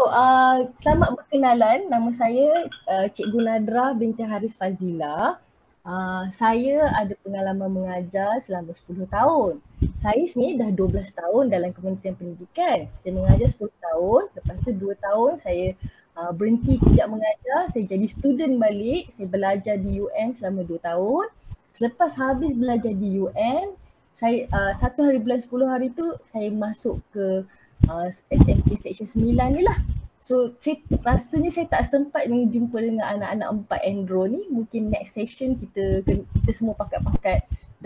Selamat berkenalan. Nama saya Cikgu Nadra binti Haris Fazila. Saya ada pengalaman mengajar selama 10 tahun. Saya sebenarnya dah 12 tahun dalam Kementerian Pendidikan. Saya mengajar 10 tahun, lepas tu 2 tahun saya berhenti kejap mengajar, saya jadi student balik, saya belajar di UM selama 2 tahun. Selepas habis belajar di UM, saya 1 hari bulan 10 hari tu saya masuk ke SMK Seksyen 9 ni lah. So rasanya saya tak sempat jumpa dengan anak-anak 4 Andro ni. Mungkin next session kita semua pakai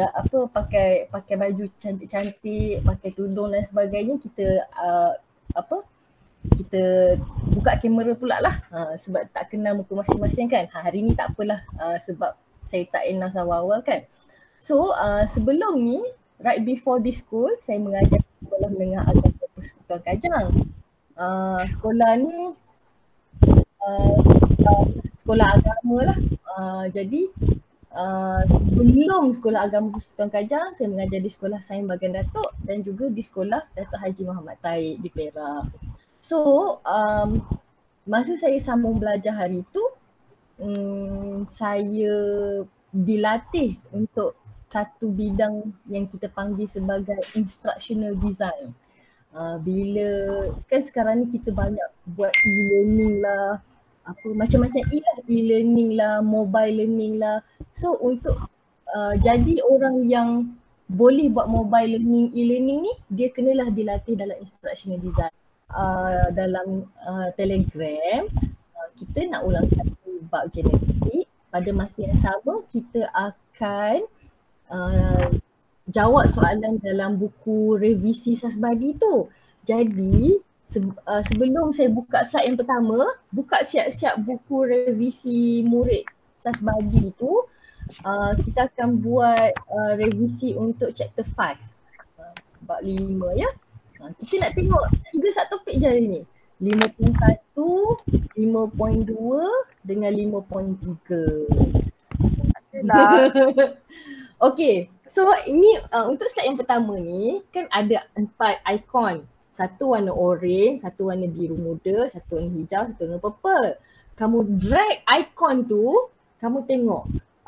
baju cantik-cantik, pakai tudung dan sebagainya, kita kita buka kamera pula lah, sebab tak kenal muka masing-masing kan. Hari ni tak apalah, sebab saya tak announce awal-awal kan. So sebelum ni, right before this school, saya mengajar di Sekolah Menengah Agama Persekutuan Kajang. Sekolah ni sekolah agama lah. Jadi sebelum Sekolah Agama Persekutuan Kajang, saya mengajar di Sekolah Sains Bagan Datuk dan juga di Sekolah Datuk Haji Muhammad Taib di Perak. So masa saya sambung belajar hari tu, saya dilatih untuk satu bidang yang kita panggil sebagai instructional design. Bila kan sekarang ni kita banyak buat e-learning lah, macam-macam e-learning lah, mobile learning lah. So untuk jadi orang yang boleh buat mobile learning, e-learning ni, dia kenalah dilatih dalam instructional design. Dalam Telegram, kita nak ulang kaji bab genetik. Pada masa yang sama, kita akan jawab soalan dalam buku revisi Sasbadi tu. Jadi sebelum saya buka slide yang pertama, buka siap-siap buku revisi murid Sasbadi tu, kita akan buat revisi untuk chapter 5, bab 5 ya. Kita nak tengok 3 topik je hari ni. 5.1, 5.2 dengan 5.3. Okay, so ini untuk slide yang pertama ni kan ada 4 ikon. Satu warna orange, satu warna biru muda, satu warna hijau, satu warna purple. Kamu drag ikon tu, kamu tengok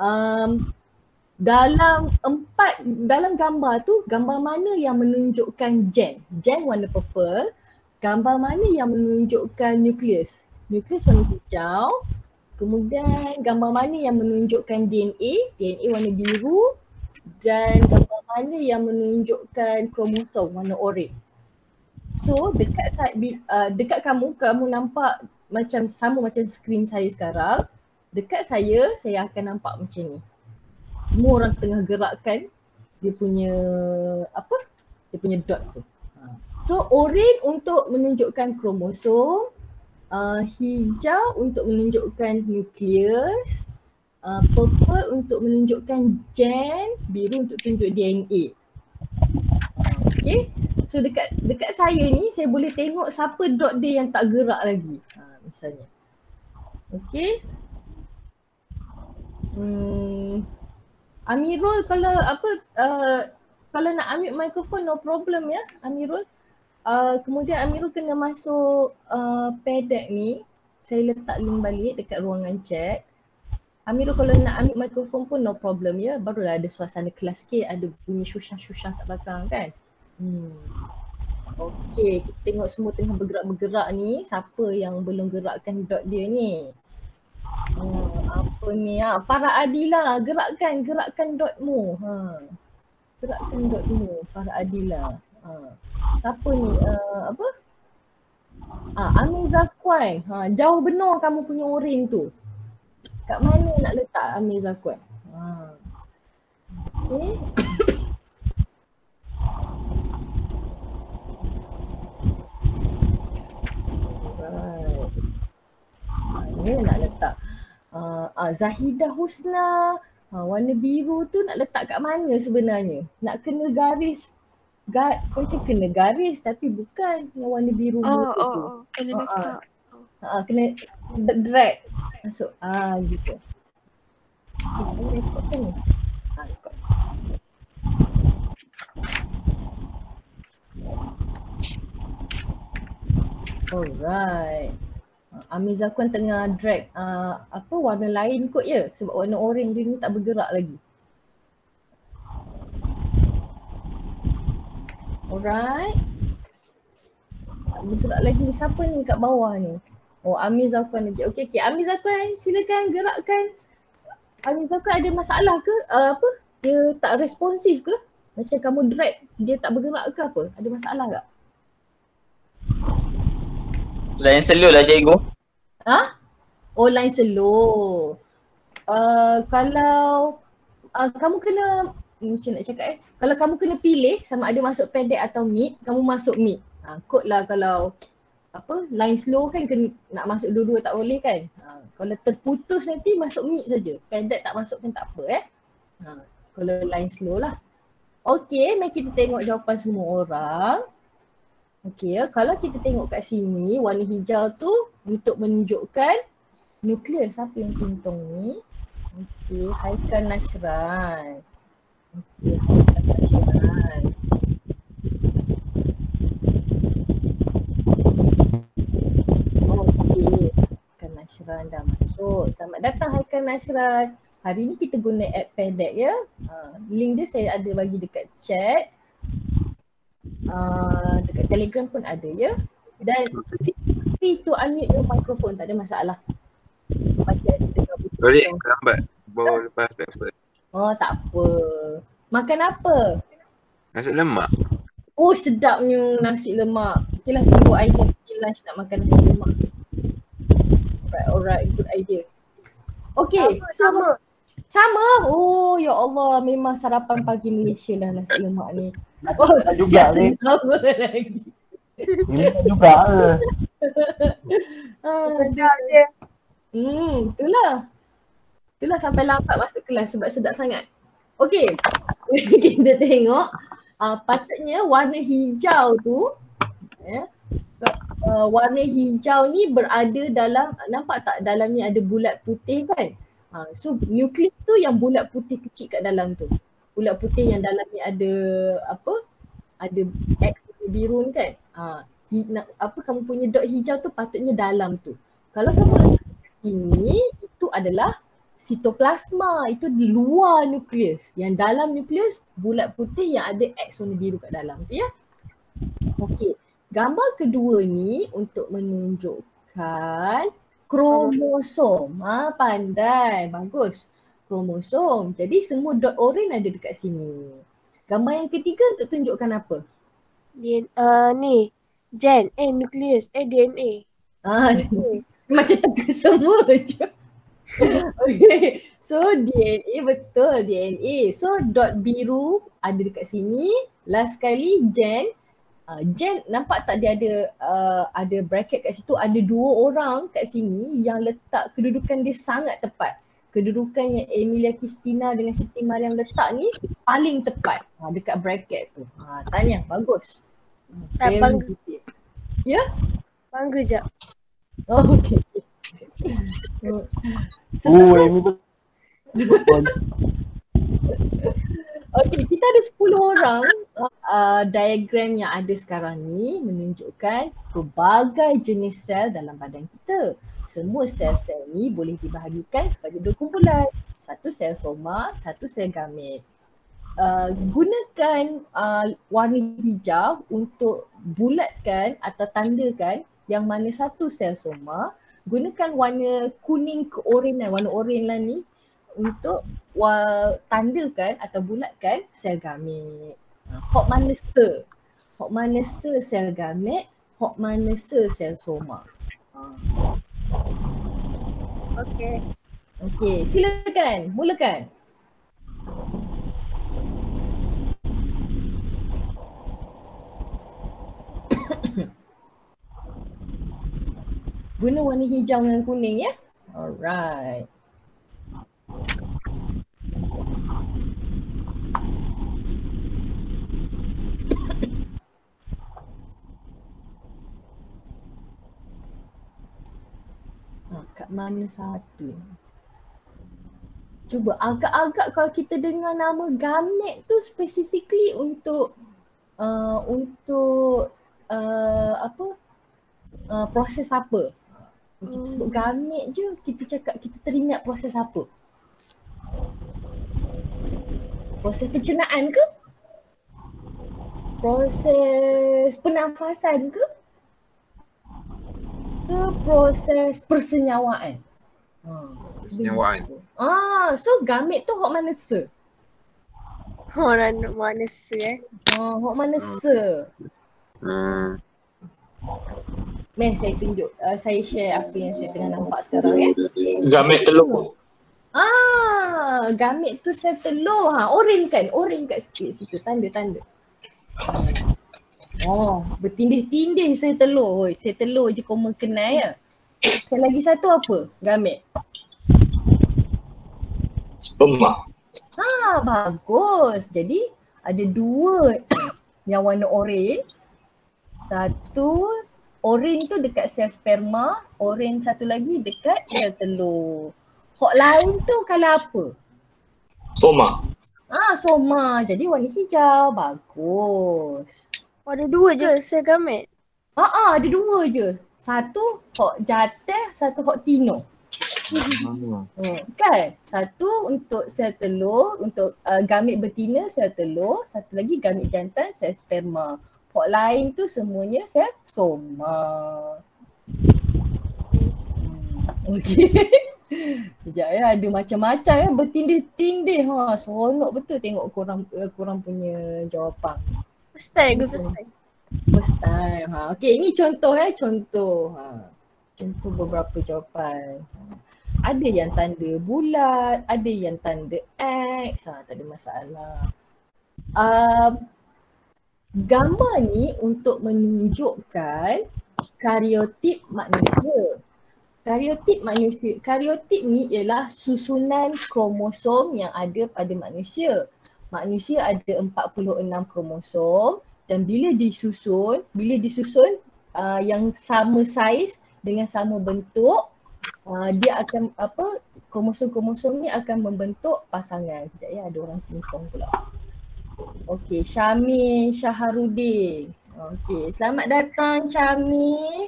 dalam gambar tu, gambar mana yang menunjukkan gen? Gen warna purple. Gambar mana yang menunjukkan nukleus? Nukleus warna hijau. Kemudian gambar mana yang menunjukkan DNA? DNA warna biru. Dan gambar mana yang menunjukkan kromosom warna orange. So dekat kamu nampak macam sama macam skrin saya sekarang. Dekat saya akan nampak macam ni. Semua orang tengah gerakkan dia punya dot tu. So orange untuk menunjukkan kromosom, hijau untuk menunjukkan nukleus, purple untuk menunjukkan gen, biru untuk tunjuk DNA. Okay, so dekat saya ni saya boleh tengok siapa dot dia yang tak gerak lagi, misalnya. Okay, Amirul kalau nak ambil mikrofon no problem ya Amirul. Kemudian Amirul kena masuk PDX ni. Saya letak link balik dekat ruangan chat. Amirul kalau nak ambil mikrofon pun no problem ya. Barulah ada suasana kelas sikit, ada bunyi syushah-syushah kat belakang kan. Okay, kita tengok semua tengah bergerak-bergerak ni. Siapa yang belum gerakkan dot dia ni? Apa ni? Farah Adila, gerakkan dotmu. Gerakkan dotmu, Farah Adila. Siapa ni? Amin Zakwan. Jauh benar kamu punya orange tu. Kat mana nak letak Amin Zakwan? Okay. Alright. Ni nak letak Zahidah Husna. Warna biru tu nak letak kat mana sebenarnya? Nak kena garis. Macam kena garis tapi bukan yang warna biru tu. Kena letak. Kena drag masuk. Gitu. Ini rekod kan ni? Rekod. Alright. Amir Zakwan tengah drag warna lain kot ya, sebab warna orange dia ni tak bergerak lagi. Alright. Tak bergerak lagi ni, siapa ni kat bawah ni? Oh, Amir Zakwan lagi. Okey, Amir Zakwan silakan gerakkan. Amir Zakwan ada masalah ke? Dia tak responsif ke? Macam kamu drag, dia tak bergerak ke apa? Ada masalah tak? Lain slow lah cikgu. Oh, line slow. Kalau kamu kena, macam nak cakap kalau kamu kena pilih sama ada masuk pendek atau mid, kamu masuk mid. Kot lah kalau line slow kan kena, nak masuk dua-dua tak boleh kan. Kalau terputus nanti masuk mid saja. Pendek tak masuk pun tak apa kalau line slow lah. Okey, mari kita tengok jawapan semua orang. Okey, kalau kita tengok kat sini warna hijau tu untuk menunjukkan nukleus. Siapa yang pintong ni? Okey, Haikal Nashran. Okey, Haikal Nashran. Okey, Haikal Nashran dah masuk. Selamat datang Haikal Nashran. Hari ni kita guna app Pendek ya. Link dia saya ada bagi dekat chat. Dekat Telegram pun ada ya. Dan free to unmute your microphone, tak ada masalah. Bagi ada dengar bunyi. Sorry, lambat. Bawa lepas breakfast. Oh, tak apa. Makan apa? Nasi lemak. Oh, sedapnya nasi lemak. Okay lah, kita buat idea pergi lunch nak makan nasi lemak. Alright, good idea. Okay, sama. Oh, ya Allah, memang sarapan pagi Malaysia lah nasi lemak ni. Oh, juga ni. Sama lagi. Ini juga ke? Sedap dia. Itulah. Itulah sampai lambat masuk kelas sebab sedap sangat. Okay, kita tengok. Patutnya warna hijau tu, warna hijau ni berada dalam, nampak tak dalam ni ada bulat putih kan? So nukleus tu yang bulat putih kecil kat dalam tu. Bulat putih yang dalam ni ada ada X biru ni kan? Kamu punya dot hijau tu patutnya dalam tu. Kalau kamu letak kat sini, itu adalah sitoplasma, itu di luar nukleus. Yang dalam nukleus bulat putih yang ada X warna biru kat dalam tu ya. Okey, gambar kedua ni untuk menunjukkan kromosom. Pandai, bagus. Kromosom. Jadi semua dot oren ada dekat sini. Gambar yang ketiga untuk tunjukkan apa? Ni gen, nukleus, DNA. Macam teka semua je. Okay, so DNA betul, DNA. So dot biru ada dekat sini. Last sekali gen. Gen nampak tak dia ada bracket kat situ, ada dua orang kat sini yang letak kedudukan dia sangat tepat. Kedudukan yang Emilia Christina dengan Siti Mariam letak ni paling tepat dekat bracket tu. Tahniah, bagus. Tak bangga. Ya? Bangga je. Oh, okay. Ini tu. Okay, kita ada 10 orang. Diagram yang ada sekarang ni menunjukkan pelbagai jenis sel dalam badan kita. Semua sel-sel ni boleh dibahagikan kepada dua kumpulan. Satu sel soma, satu sel gamet. Gunakan warna hijau untuk bulatkan atau tandakan yang mana satu sel soma. Gunakan warna kuning keorenan, warna oren lah ni untuk tandakan atau bulatkan sel gamet. Hok mana se? Hok mana se sel gamet? Hok mana se sel soma? Okey. Okey, silakan, mulakan. Guna warna hijau dengan kuning ya. Alright. Kat mana satu? Cuba agak-agak kalau kita dengar nama gamet tu specifically untuk apa? proses apa. Kita sebut gamit je, kita cakap kita teringat proses apa. Proses pencernaan ke? Proses pernafasan ke? Ke proses persenyawaan? Persenyawaan. So gamit tu hok mana se? Orang mana se Hok mana se? Meh, saya tunjuk, saya share apa yang saya tengah nampak sekarang ya. Gamit telur. Gamit tu sel telur. Oren kan? Oren kat situ, tanda-tanda. Bertindih-tindih sel telur. Sel telur je kau kenal ya. Sekali lagi satu apa? Gamit. Sperma. Bagus. Jadi ada dua yang warna oren. Satu oren tu dekat sel sperma, oren satu lagi dekat sel telur. Hok lain tu kalau apa? Soma. Soma. Jadi warna hijau. Bagus. Ada dua je sel gamit. Ada dua je. Satu hok jatah, satu hok tino. Kan? Satu untuk sel telur, untuk gamit betina sel telur, satu lagi gamit jantan sel sperma. Hok lain tu semuanya sel soma. Okey. Sekejap ya, ada macam-macam ya, bertindih-tindih. Seronok betul tengok korang punya jawapan. First time. First time. Okey, ini contoh contoh. Contoh beberapa jawapan. Ada yang tanda bulat, ada yang tanda X. Tak ada masalah. Gambar ni untuk menunjukkan kariotip manusia. Kariotip ni ialah susunan kromosom yang ada pada manusia. Manusia ada 46 kromosom dan bila disusun yang sama saiz dengan sama bentuk, dia akan kromosom-kromosom ni akan membentuk pasangan. Sekejap ya, ada orang tintong pula. Okey, Syami Syaharudin. Okey, selamat datang Syami.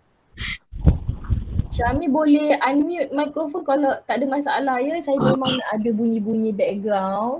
Syami boleh unmute mikrofon kalau tak ada masalah ya. Saya memang ada bunyi-bunyi background.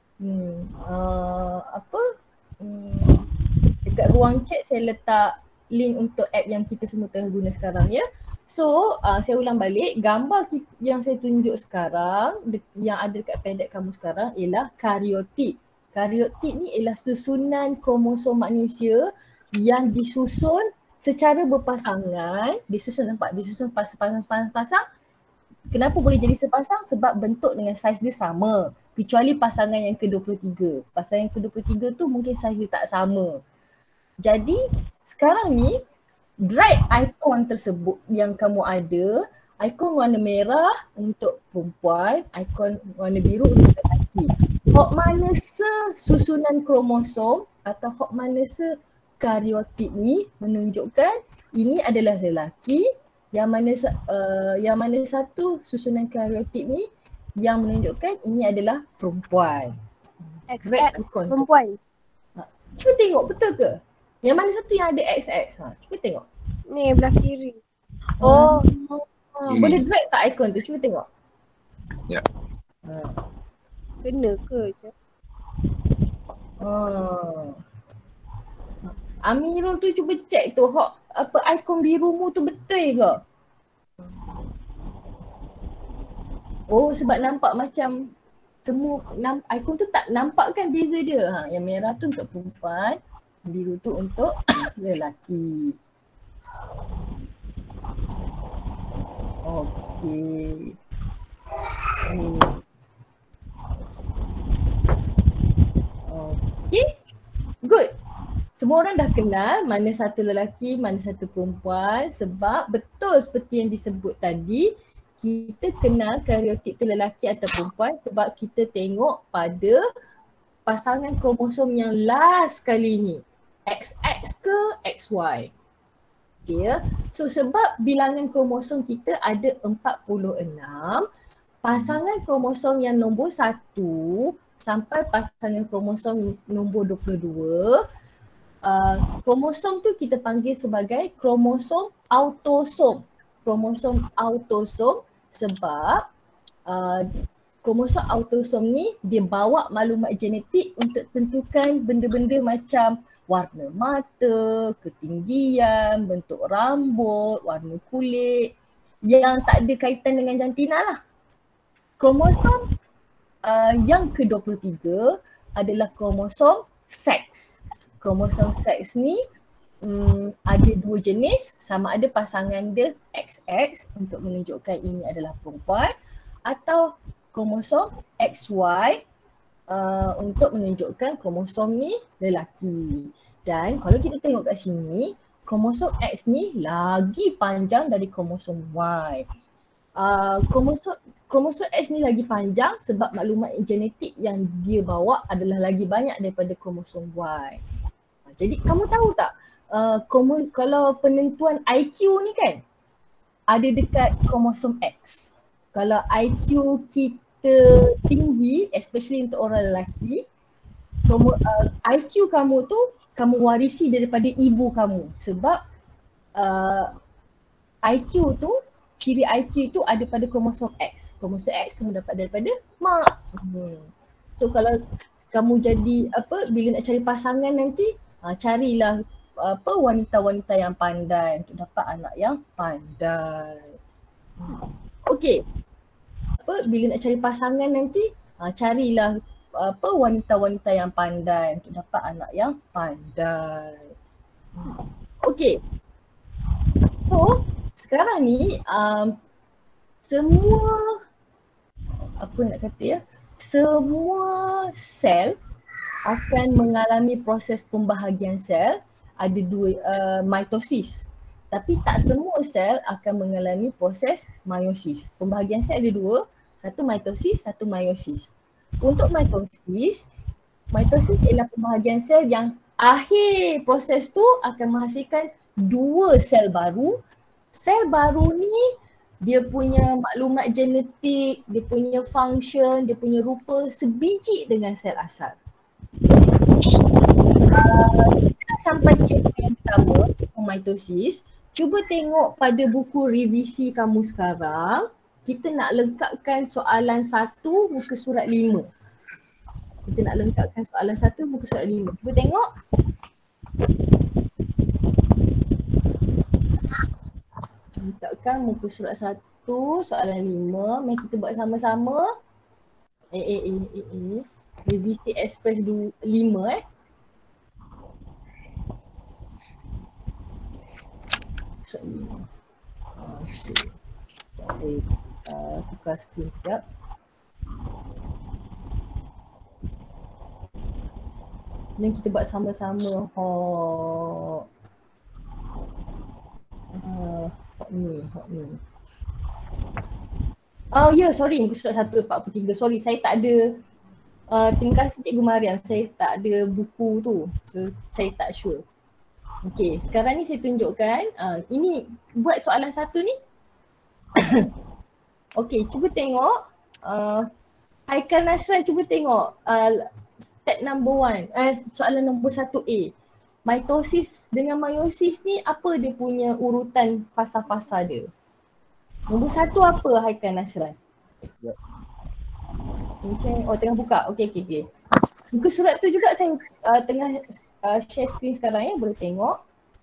Dekat ruang chat saya letak link untuk app yang kita semua tengah guna sekarang ya. So, saya ulang balik, gambar yang saya tunjuk sekarang yang ada dekat pendek kamu sekarang ialah kariotip. Kariotip ni ialah susunan kromosom manusia yang disusun secara berpasangan, disusun pasang-pasang. Kenapa boleh jadi sepasang? Sebab bentuk dengan saiz dia sama. Kecuali pasangan yang ke-23. Pasangan yang ke-23 tu mungkin saiz dia tak sama. Jadi sekarang ni drag ikon tersebut yang kamu ada, ikon warna merah untuk perempuan, ikon warna biru untuk lelaki. Hok mana susunan kromosom atau hok mana kariotip ni menunjukkan ini adalah lelaki, yang mana satu susunan kariotip ni yang menunjukkan ini adalah perempuan. XX perempuan. Cuba tengok betul ke? Yang mana satu yang ada XX? Cuba tengok. Ni belah kiri. Boleh drag tak ikon tu? Cuba tengok. Ya. Kena ke je? Amirul tu cuba check tu ikon birumu tu betul ke? Sebab nampak macam semua ikon tu tak nampak kan beza dia. Yang merah tu untuk perempuan, biru tu untuk lelaki. Okey. Okey. Good. Semua orang dah kenal mana satu lelaki, mana satu perempuan sebab betul seperti yang disebut tadi, kita kenal kariotip tu lelaki atau perempuan sebab kita tengok pada pasangan kromosom yang last kali ni. XX ke XY. Okay, ya. So sebab bilangan kromosom kita ada 46, pasangan kromosom yang nombor 1 sampai pasangan kromosom nombor 22 kromosom tu kita panggil sebagai kromosom autosom. Kromosom autosom sebab kromosom autosom ni dia bawa maklumat genetik untuk tentukan benda-benda macam warna mata, ketinggian, bentuk rambut, warna kulit yang tak ada kaitan dengan jantina lah. Kromosom yang ke-23 adalah kromosom seks. Kromosom seks ni ada dua jenis, sama ada pasangan dia XX untuk menunjukkan ini adalah perempuan atau kromosom XY untuk menunjukkan kromosom ni lelaki. Dan kalau kita tengok kat sini, kromosom X ni lagi panjang dari kromosom Y. Kromosom X ni lagi panjang sebab maklumat genetik yang dia bawa adalah lagi banyak daripada kromosom Y. Jadi kamu tahu tak kalau penentuan IQ ni kan ada dekat kromosom X. Kalau IQ kita tinggi, especially untuk orang lelaki, IQ kamu tu kamu warisi daripada ibu kamu sebab IQ tu, ciri IQ tu ada pada kromosom X. Kromosom X kamu dapat daripada mak. So kalau kamu jadi bila nak cari pasangan nanti, carilah wanita-wanita yang pandai untuk dapat anak yang pandai. Okey. Bila nak cari pasangan nanti, carilah wanita-wanita yang pandai untuk dapat anak yang pandai. Okey. So, sekarang ni semua semua sel akan mengalami proses pembahagian sel, ada dua mitosis. Tapi tak semua sel akan mengalami proses meiosis. Pembahagian sel ada dua, satu mitosis, satu meiosis. Untuk mitosis ialah pembahagian sel yang akhir proses tu akan menghasilkan dua sel baru. Sel baru ni dia punya maklumat genetik, dia punya function, dia punya rupa sebiji dengan sel asal. Kita sampai cikgu yang pertama, cikgu mitosis. Cuba tengok pada buku revisi kamu sekarang, kita nak lengkapkan soalan 1 muka surat 5. Kita nak lengkapkan soalan 1 muka surat 5. Cuba tengok. Lengkapkan muka surat 1 soalan 5. Mari kita buat sama-sama. Revisi Express 5 Saya tukar skrin sekejap. Dan kita buat sama-sama. Hot ni. Oh ya, sorry, muka surat 143. Sorry, saya tak ada. Terima kasih Cikgu Mariam, saya tak ada buku tu. So saya tak sure. Okey, sekarang ni saya tunjukkan. Ini buat soalan 1 ni. Okey, cuba tengok. Haikal Nasran, cuba tengok step number 1, soalan nombor 1A. Mitosis dengan meiosis ni apa dia punya urutan fasa-fasa dia? Nombor 1 apa Haikal Nasran? Okay. Oh, tengah buka. Okey. Muka surat tu juga saya tengah share screen sekarang ya, boleh tengok.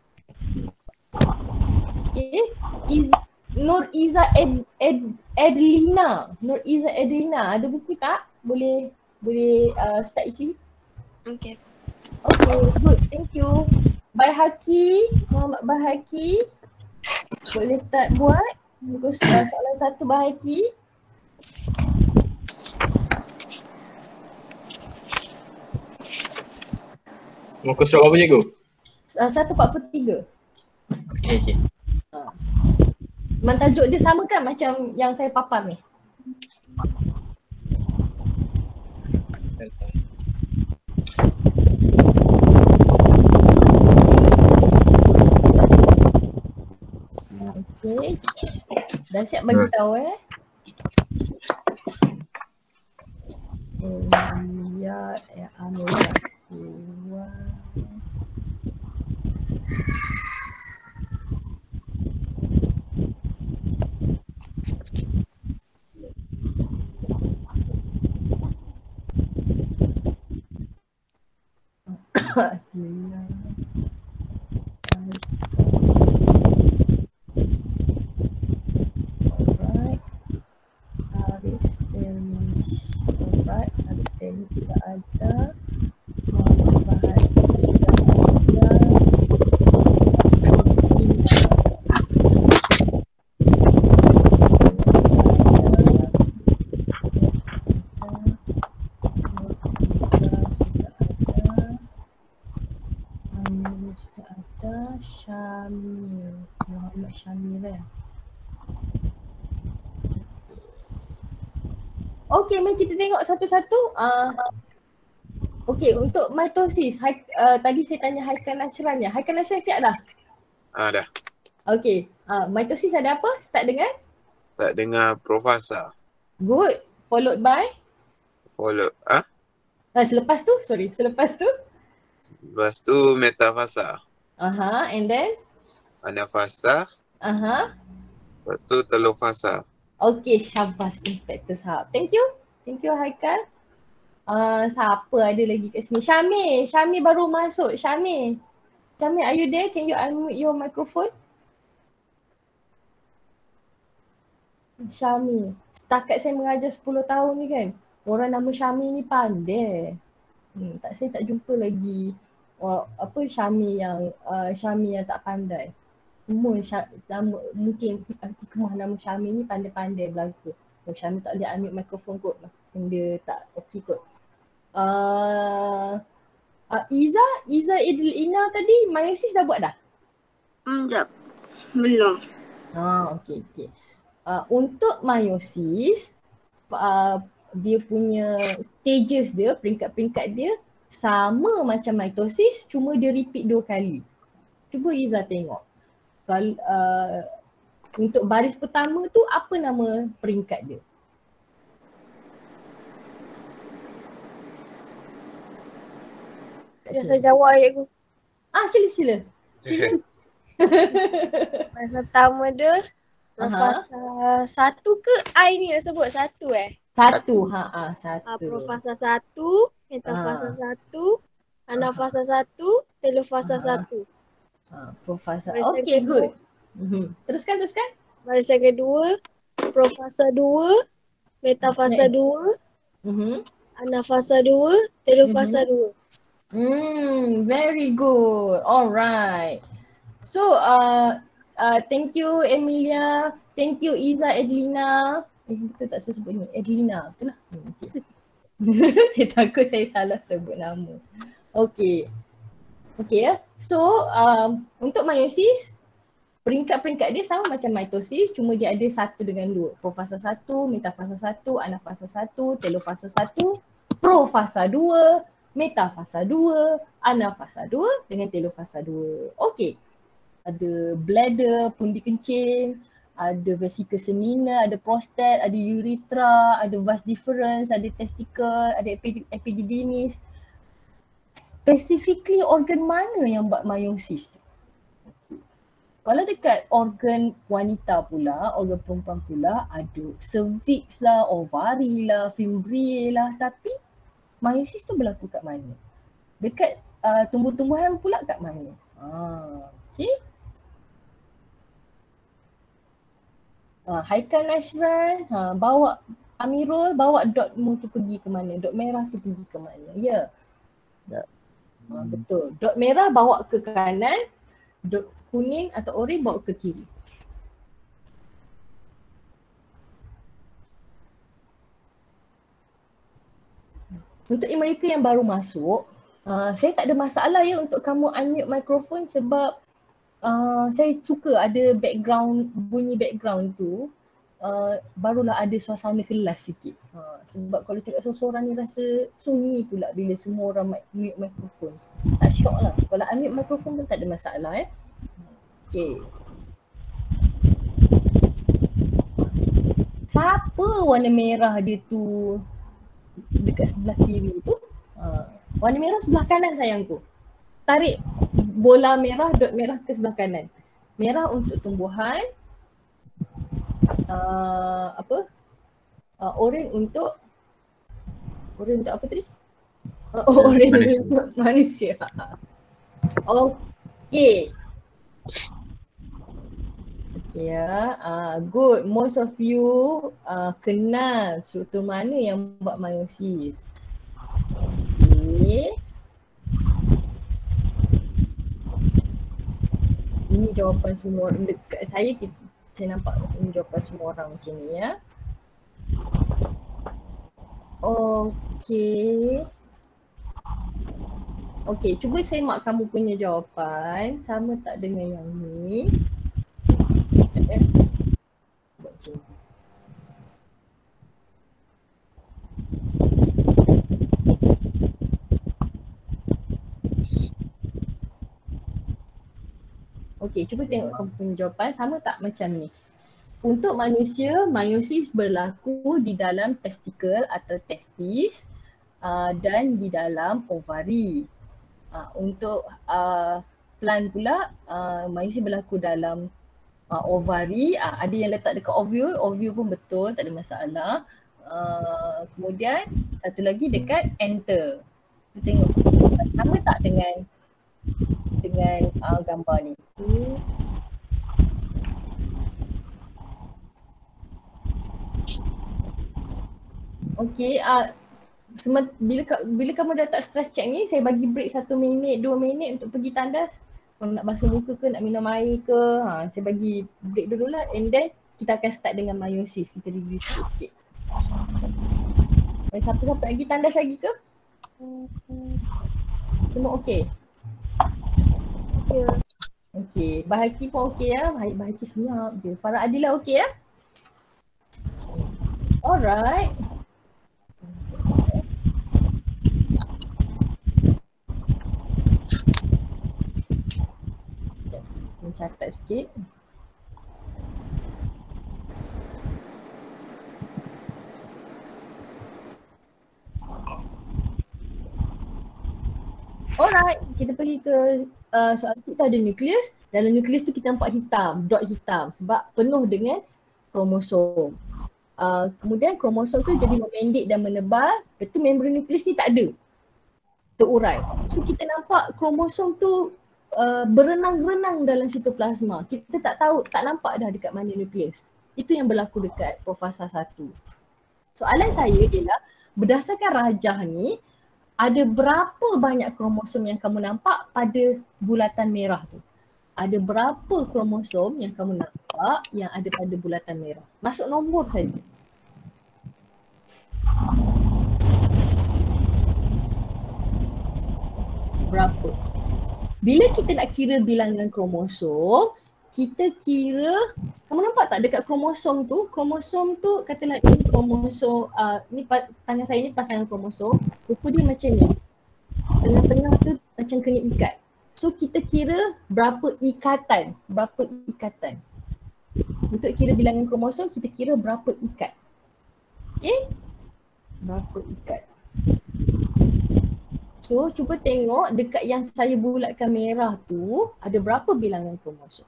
Okay. Nur Iza Edlina. Nur Iza Edlina, ada buku tak? Boleh start isi? Okay. Okay, good. Thank you. Baihaki, Muhammad Baihaki. Boleh start buat. Muka surat soalan 1 Baihaki. Muka surat apa cikgu? 143. Okey. Memang tajuk dia sama kan macam yang saya papan ni? Okey. Dah siap bagi tahu Ya, Amelia. Alright. Alright, Aristelis sudah ada. Muhammad Bahari sudah ada. Syamil, Muhammad Syamil eh. Okey, mari kita tengok satu-satu. Okey, untuk mitosis, tadi saya tanya Haikal Nashran ya. Haikal Nashran siap dah? Dah. Okey, mitosis ada apa? Start dengan? Tak dengar profasa. Good. Followed by? Follow. Selepas tu? Selepas tu? Lepas tu metafasa. And then? Anafasa. Lepas tu telofasa. Okey, syabas Inspector Sahab. Thank you Haikal. Siapa ada lagi kat sini? Syamil baru masuk. Syamil, are you there? Can you unmute your microphone? Syamil, setakat saya mengajar 10 tahun ni kan, orang nama Syamil ni pandai. Saya tak jumpa lagi Syamil yang tak pandai. Semua mungkin hikmah nama Syamil ni pandai-pandai berlaku. Syamil tak boleh unmute mikrofon kot. Dia tak okey kot. Iza Idlina tadi meiosis dah buat dah? Jap. Belum. Okey. Untuk meiosis, dia punya stages dia, peringkat-peringkat dia sama macam mitosis, cuma dia repeat 2 kali. Cuba Iza tengok. Kalau untuk baris pertama tu apa nama peringkat dia? Saya jawab cikgu. Sila. Masa pertama dia profasa 1 ke I ni nak sebut 1 Satu. Profasa 1, metafasa 1, anafasa 1, telofasa 1. Profasa. Barisan Okay, kedua. good. Teruskan. Barisan kedua, profasa 2, metafasa 2, anafasa 2, telofasa 2. Very good. Alright. So, thank you Emilia. Thank you Iza Edlina. Betul tak saya sebut ni? Edlina. Betul lah. Okay. Saya takut saya salah sebut nama. Okay ya. So, untuk meiosis, peringkat-peringkat dia sama macam mitosis, cuma dia ada 1 dengan 2. Profasa 1, metafasa 1, anafasa 1, telofasa 1, profasa 2, metafasa 2, anafasa 2 dengan telofasa 2. Okey. Ada bladder, pundi kencing, ada vesicle semina, ada prostat, ada urethra, ada vas deferens, ada testicle, ada epididymis. Specifically organ mana yang buat meiosis tu? Kalau dekat organ wanita pula, organ perempuan pula, ada cervix lah, ovari lah, fimbriae lah, tapi meiosis tu berlaku kat mana? Dekat tumbuh-tumbuhan pula kat mana? Okay. Haikal Nashran, bawa Amirul, bawa dotmu tu pergi ke mana? Dot merah tu pergi ke mana? Ya. Betul. Dot merah bawa ke kanan, dot kuning atau oranye bawa ke kiri. Untuk mereka yang baru masuk, saya tak ada masalah ya untuk kamu unmute mikrofon sebab saya suka ada bunyi background tu, barulah ada suasana kelas sikit. Sebab kalau cakap seorang ni rasa sunyi pula bila semua orang mute mikrofon. Tak syok lah. Kalau unmute mikrofon pun tak ada masalah Okay. Siapa warna merah dia tu dekat sebelah kiri tu? Warna merah sebelah kanan sayangku. Tarik bola merah, dot merah ke sebelah kanan. Merah untuk tumbuhan, oren untuk apa tadi? Oren Manusia. untuk manusia. Okay. Ya, good. Most of you kenal struktur mana yang buat meiosis. Okay. Ini jawapan semua orang dekat saya, saya nampak ini jawapan semua orang macam ni ya. Okay. Okay, cuba semak kamu punya jawapan. Sama tak dengan yang ni? Buat macam ni. Okay, cuba tengok kamu punya jawapan. Sama tak macam ni? Untuk manusia, meiosis berlaku di dalam testikel atau testis dan di dalam ovari. Untuk plant pula, meiosis berlaku dalam ovari. Ada yang letak dekat ovule pun betul, tak ada masalah. Kemudian satu lagi dekat enter. Kita tengok sama tak dengan gambar ni. Okay, bila kamu dah tak stress check ni, saya bagi break 1 minit, 2 minit untuk pergi tandas. Kalau nak basuh muka ke, nak minum air ke, saya bagi break dululah, and then kita akan start dengan meiosis. Kita review sikit. Siapa-siapa lagi tandas lagi ke? Semua okey? Okay. Okey, Bahaki pun okey ya. Bahaki senyap je. Farah Adila okey ya? Alright. Mencatat sikit. Alright, kita pergi ke soal kita ada nukleus. Dalam nukleus tu kita nampak hitam, dot hitam sebab penuh dengan kromosom. Kemudian kromosom tu jadi memendek dan menebal, lepas tu membran nukleus ni tak ada, terurai. So kita nampak kromosom tu berenang-renang dalam sitoplasma. Kita tak tahu, tak nampak dah dekat mana nukleus. Itu yang berlaku dekat profasa 1. Soalan saya ialah berdasarkan rajah ni, ada berapa banyak kromosom yang kamu nampak pada bulatan merah tu? Ada berapa kromosom yang kamu nampak yang ada pada bulatan merah? Masuk nombor saja. Berapa? Bila kita nak kira bilangan kromosom, kita kira, kamu nampak tak dekat kromosom tu katalah ini kromosom, ni tangan saya ni pasangan kromosom, rupa dia macam ni. Tengah-tengah tu macam kena ikat. So kita kira berapa ikatan. Untuk kira bilangan kromosom, kita kira berapa ikat. Okay? Berapa ikat. So cuba tengok dekat yang saya bulatkan merah tu, ada berapa bilangan kromosom.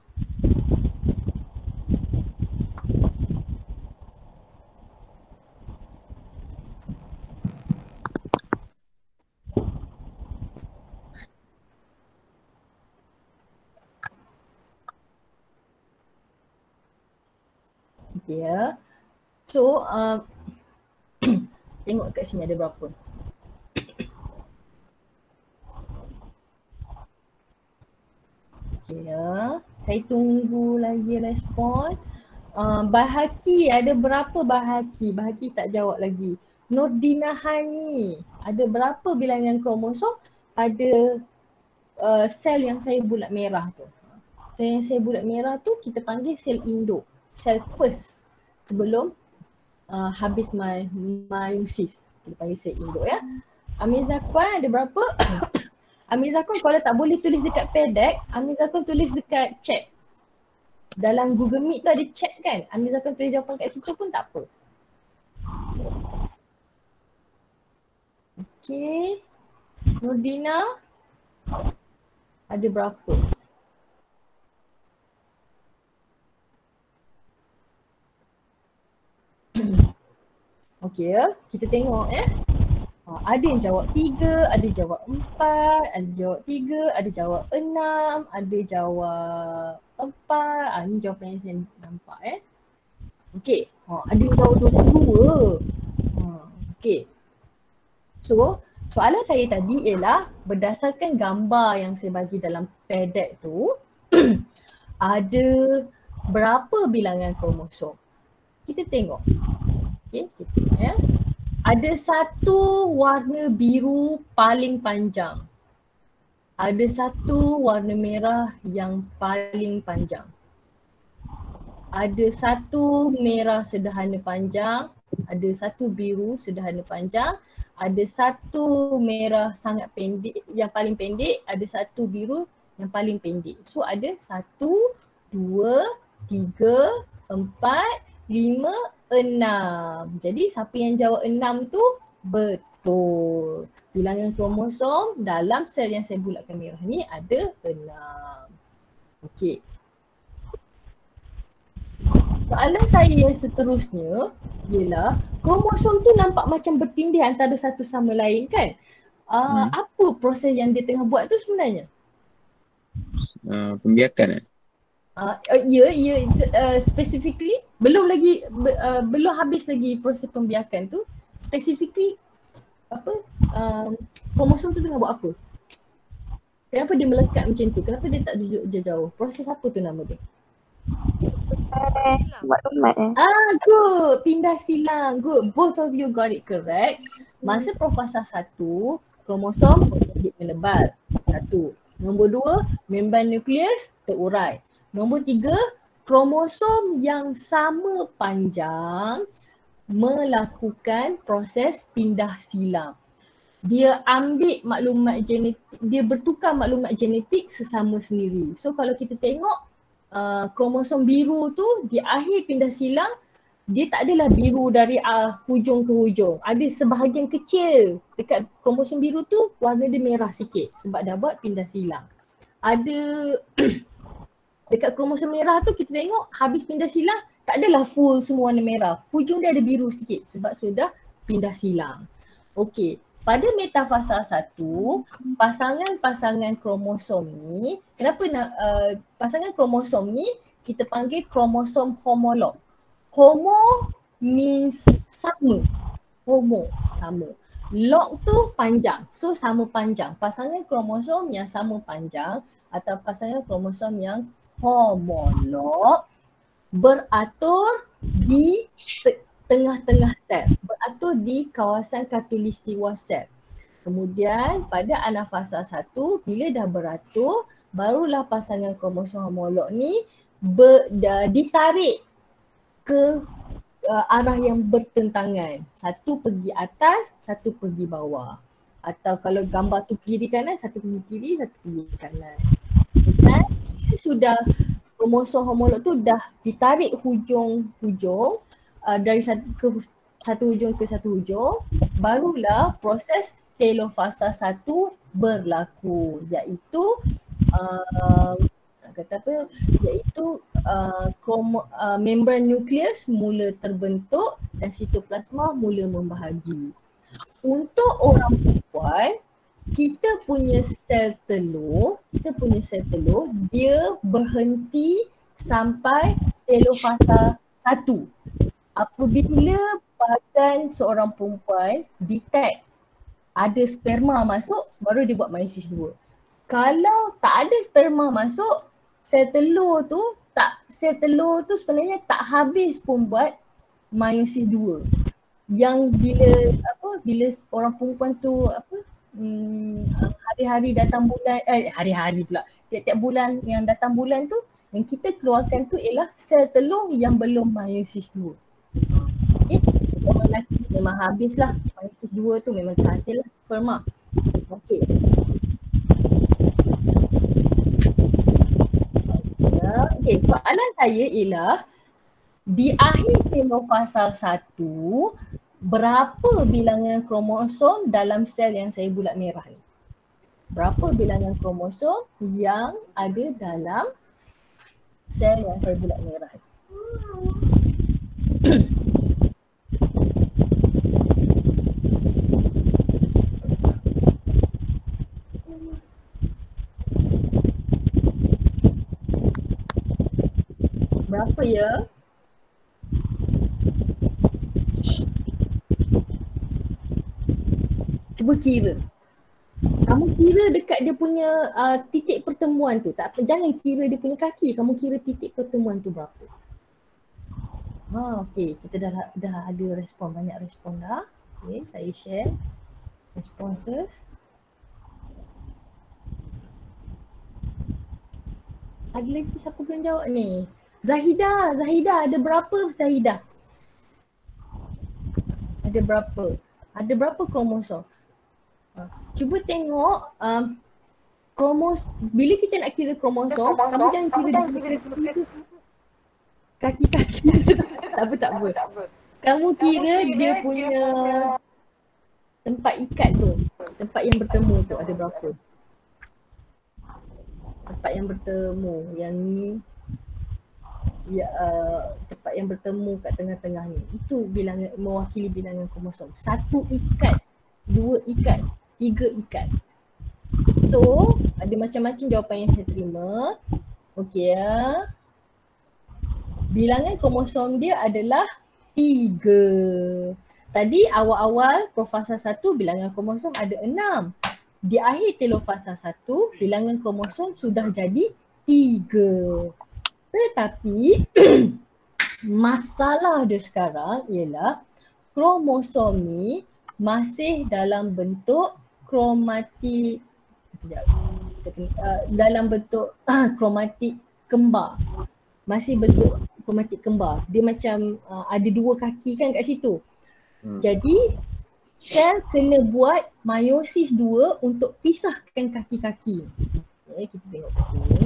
Okay ya. So tengok kat sini ada berapa. Okay ya. Saya tunggu lagi respon. Bahaki, ada berapa Bahaki? Bahaki tak jawab lagi. Nurdina Hani, ada berapa bilangan kromosom pada sel yang saya bulat merah tu? Sel yang saya bulat merah tu kita panggil sel induk. Sel first sebelum habis meiosis. Kita panggil sel induk ya. Amir Zakwan ada berapa? Amir Zakwan kalau tak boleh tulis dekat pedek, Amir Zakwan tulis dekat chat. Dalam Google Meet tu ada chat kan? Amir Zakwan tulis jawapan kat situ pun tak apa. Okay. Nurdina. Ada berapa? Okey ya, kita tengok ya. Ada yang jawab 3, ada jawab 4, ada jawab 3, ada jawab 6, ada jawab 4. Ni jawapan yang saya nampak ya. Okey, ada yang jawab 22. Okey. So, soalan saya tadi ialah berdasarkan gambar yang saya bagi dalam padet tu ada berapa bilangan kromosom? Kita tengok. Okey, kita tengok ya. Ada satu warna biru paling panjang. Ada satu warna merah yang paling panjang. Ada satu merah sederhana panjang. Ada satu biru sederhana panjang. Ada satu merah sangat pendek, yang paling pendek. Ada satu biru yang paling pendek. So ada 1, 2, 3, 4, 5, 6. Jadi siapa yang jawab 6 tu betul. Bilangan kromosom dalam sel yang saya bulatkan merah ni ada 6. Okey. Soalan saya yang seterusnya ialah kromosom tu nampak macam bertindih antara satu sama lain kan? Apa proses yang dia tengah buat tu sebenarnya? Pembiakan Specifically belum habis lagi proses pembiakan tu. Specifically kromosom tu tengah buat apa? Kenapa dia melekat macam tu? Kenapa dia tak duduk jauh? Proses apa tu nama dia? Good. Pindah silang. Good. Both of you got it correct. Masa profasa 1, kromosom menebal. 1. Nombor 2, membran nukleus terurai. Nombor 3, kromosom yang sama panjang melakukan proses pindah silang. Dia ambil maklumat genetik, dia bertukar maklumat genetik sesama sendiri. So kalau kita tengok kromosom biru tu di akhir pindah silang, dia tak adalah biru dari hujung ke hujung. Ada sebahagian kecil dekat kromosom biru tu warna dia merah sikit sebab dah buat pindah silang. Ada dekat kromosom merah tu kita tengok habis pindah silang tak adalah full semua warna merah. Hujung dia ada biru sikit sebab sudah pindah silang. Okey, pada metafasa 1, pasangan-pasangan kromosom ni, kenapa pasangan kromosom ni kita panggil kromosom homolog. Homo means sama. Homo sama. Log tu panjang. So sama panjang. Pasangan kromosom yang sama panjang atau pasangan kromosom yang homolog beratur di tengah-tengah sel, beratur di kawasan khatulistiwa sel. Kemudian pada anafasa 1, bila dah beratur, barulah pasangan kromosom homolog ni ditarik ke arah yang bertentangan. Satu pergi atas, satu pergi bawah. Atau kalau gambar tu kiri kanan, satu pergi kiri, satu pergi kanan. Dan sudah kromosom homolog tu dah ditarik hujung-hujung dari satu hujung ke satu hujung, barulah proses telofasa 1 berlaku, iaitu membran nukleus mula terbentuk dan sitoplasma mula membahagi. Untuk orang perempuan, kita punya sel telur dia berhenti sampai telofasa 1. Apabila badan seorang perempuan detect ada sperma masuk, baru dia buat meiosis 2. Kalau tak ada sperma masuk, sel telur tu sebenarnya tak habis pun buat meiosis 2. Yang bila orang perempuan tu hari-hari datang bulan, tiap-tiap bulan yang datang bulan tu, yang kita keluarkan tu ialah sel telur yang belum meiosis 2. Okay, orang lelaki memang habislah meiosis 2 tu, memang terhasil lah sperma. Okey. Okey, soalan saya ialah di akhir telofasa 1, berapa bilangan kromosom dalam sel yang saya bulat merah ni? Berapa bilangan kromosom yang ada dalam sel yang saya bulat merah? Berapa ya? Cuba kira. Kamu kira dekat dia punya titik pertemuan tu. Tak apa, jangan kira dia punya kaki. Kamu kira titik pertemuan tu berapa. Okey, kita dah ada respon, banyak respon dah. Okey, saya share responses. Ada lagi siapa belum jawab ni? Zahidah ada berapa Zahidah? Ada berapa? Ada berapa kromosom? Cuba tengok bila kita nak kira kromosom, kamu jangan kira kaki-kaki. Tak apa. Kamu kira dia punya tempat ikat tu, tempat yang bertemu tu ada berapa? Tempat yang bertemu, yang ni ya, tempat yang bertemu kat tengah-tengah ni. Itu bilangan, mewakili bilangan kromosom. 1 ikat, 2 ikat, 3 ikat. So, ada macam-macam jawapan yang saya terima. Okey ya. Bilangan kromosom dia adalah 3. Tadi awal-awal profasa 1 bilangan kromosom ada 6. Di akhir telofasa 1 bilangan kromosom sudah jadi 3. Tetapi masalah dia sekarang ialah kromosom ni masih dalam bentuk kromatik, dalam bentuk kromatik kembar. Masih bentuk kromatik kembar. Dia macam ada 2 kaki kan kat situ. Jadi sel kena buat meiosis 2 untuk pisahkan kaki-kaki. Okay, kita tengok kat sini.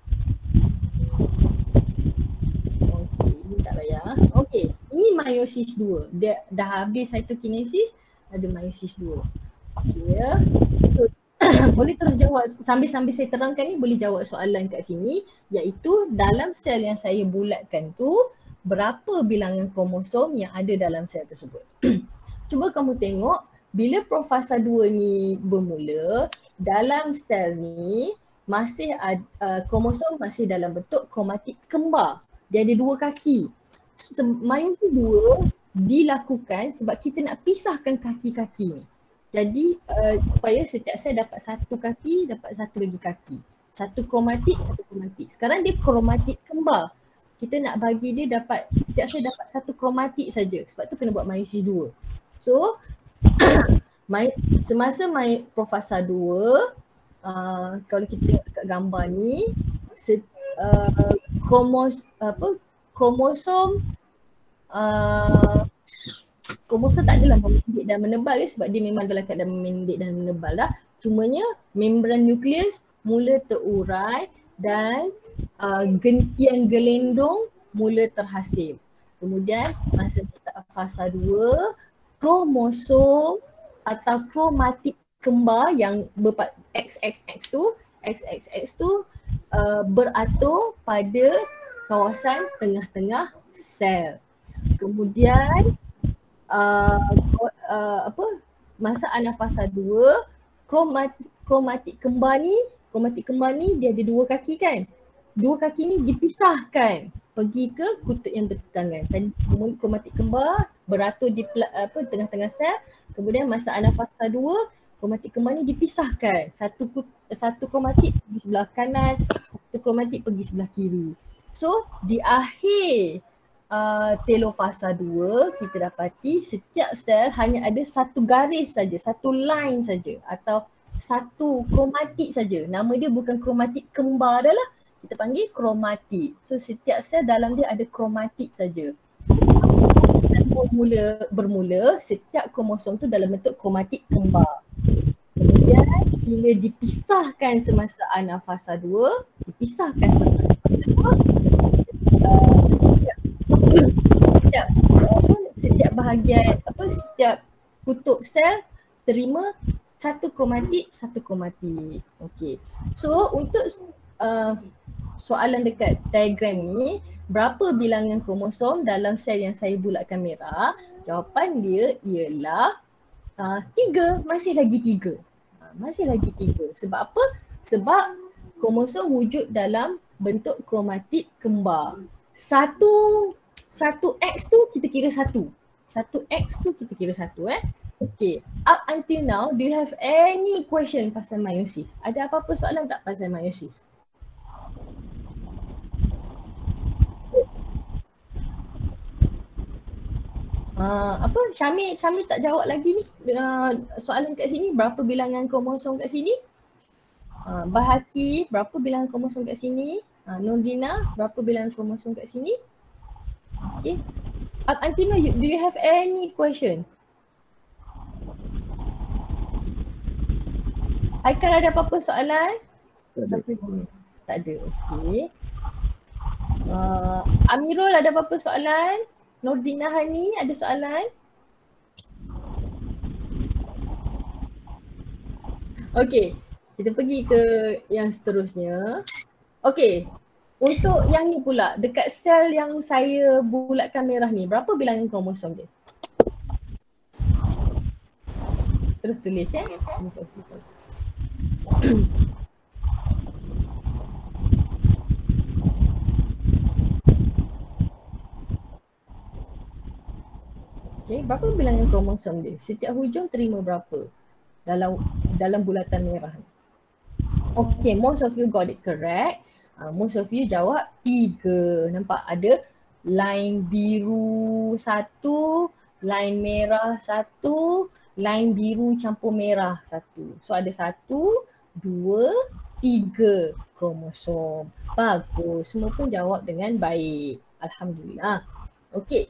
Okey, ini tak payah. Okey, ini meiosis 2. Dia dah habis cytokinesis, ada meiosis 2. Okey ya. So boleh terus jawab sambil saya terangkan ni, boleh jawab soalan kat sini, iaitu dalam sel yang saya bulatkan tu berapa bilangan kromosom yang ada dalam sel tersebut. Cuba kamu tengok bila profasa 2 ni bermula, dalam sel ni masih ada kromosom masih dalam bentuk kromatik kembar. Dia ada 2 kaki. Meiosis 2 dilakukan sebab kita nak pisahkan kaki-kaki ni. Jadi supaya setiap sel dapat 1 kaki, dapat 1 lagi kaki. 1 kromatik, 1 kromatik. Sekarang dia kromatik kembar. Kita nak bagi dia dapat, setiap sel dapat 1 kromatik saja. Sebab tu kena buat meiosis 2. So semasa profasa 2, kalau kita tengok dekat gambar ni, kromosom tak adalah memendek dan menebal ya, sebab dia memang dalam keadaan memendek dan menebal lah. Cumanya membran nukleus mula terurai dan gentian gelendong mula terhasil. Kemudian masa fasa 2, kromosom atau kromatik kembar yang XXX tu beratur pada kawasan tengah-tengah sel. Kemudian masa anafasa 2, kromatik kembar ni dia ada 2 kaki kan. 2 kaki ni dipisahkan pergi ke kutub yang bertentangan. Tadi kromatik kembar beratur di tengah-tengah sel. Kemudian masa anafasa 2, kromatik kembar ni dipisahkan. Satu kromatik pergi sebelah kanan, satu kromatik pergi sebelah kiri. So di akhir telofasa 2, kita dapati setiap sel hanya ada 1 garis saja, 1 line saja atau 1 kromatik saja. Nama dia bukan kromatik kembar dah lah. Kita panggil kromatik. So setiap sel dalam dia ada kromatik saja. Bermula setiap kromosom tu dalam bentuk kromatik kembar. Kemudian bila dipisahkan semasa anafasa 2, setiap bahagian setiap kutub sel terima satu kromatik, satu kromatik. Okey. So untuk soalan dekat diagram ni, berapa bilangan kromosom dalam sel yang saya bulatkan merah? Jawapan dia ialah 3, masih lagi 3. Masih lagi 3. Sebab apa? Sebab kromosom wujud dalam bentuk kromatik kembar. Satu X tu kita kira satu. Satu X tu kita kira satu Okay, up until now, do you have any question pasal meiosis? Ada apa-apa soalan tak pasal meiosis? Apa Syamil tak jawab lagi ni soalan kat sini, berapa bilangan kromosom kat sini? Bahaki, berapa bilangan kromosom kat sini? Nurdina, berapa bilangan kromosom kat sini? Okay. Up until now, do you have any question? Haikal ada apa-apa soalan? Tak ada. Okay. Amirul ada apa-apa soalan? Nurdina Hani ada soalan? Okay. Kita pergi ke yang seterusnya. Okay, untuk yang ni pula, dekat sel yang saya bulatkan merah ni, berapa bilangan kromosom dia? Terus tulis Okay, berapa bilangan kromosom dia? Setiap hujung terima berapa dalam bulatan merah ni? Okay, most of you got it correct. Most of you jawab 3. Nampak ada line biru 1, line merah 1, line biru campur merah 1. So ada 1, 2, 3 kromosom. Bagus, semua pun jawab dengan baik. Alhamdulillah. Okay.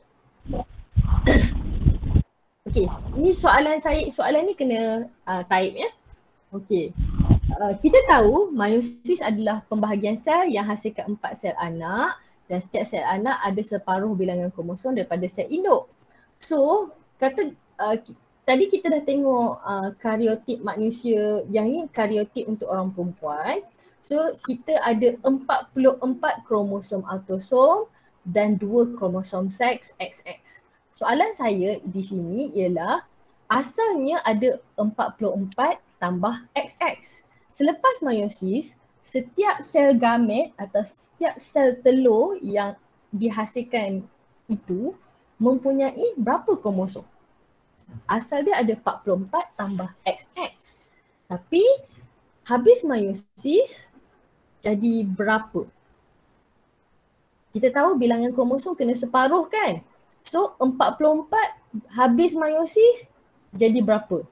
Okay, ni soalan ni kena type ya. Okay. Kita tahu meiosis adalah pembahagian sel yang hasilkan 4 sel anak dan setiap sel anak ada separuh bilangan kromosom daripada sel induk. So, tadi kita dah tengok kariotip manusia, yang ni kariotip untuk orang perempuan. So, kita ada 44 kromosom autosom dan 2 kromosom seks XX. Soalan saya di sini ialah asalnya ada 44 tambah XX. Selepas meiosis, setiap sel gamet atau setiap sel telur yang dihasilkan itu mempunyai berapa kromosom? Asal dia ada 44 tambah XX. Tapi habis meiosis jadi berapa? Kita tahu bilangan kromosom kena separuh kan? So 44 habis meiosis jadi berapa?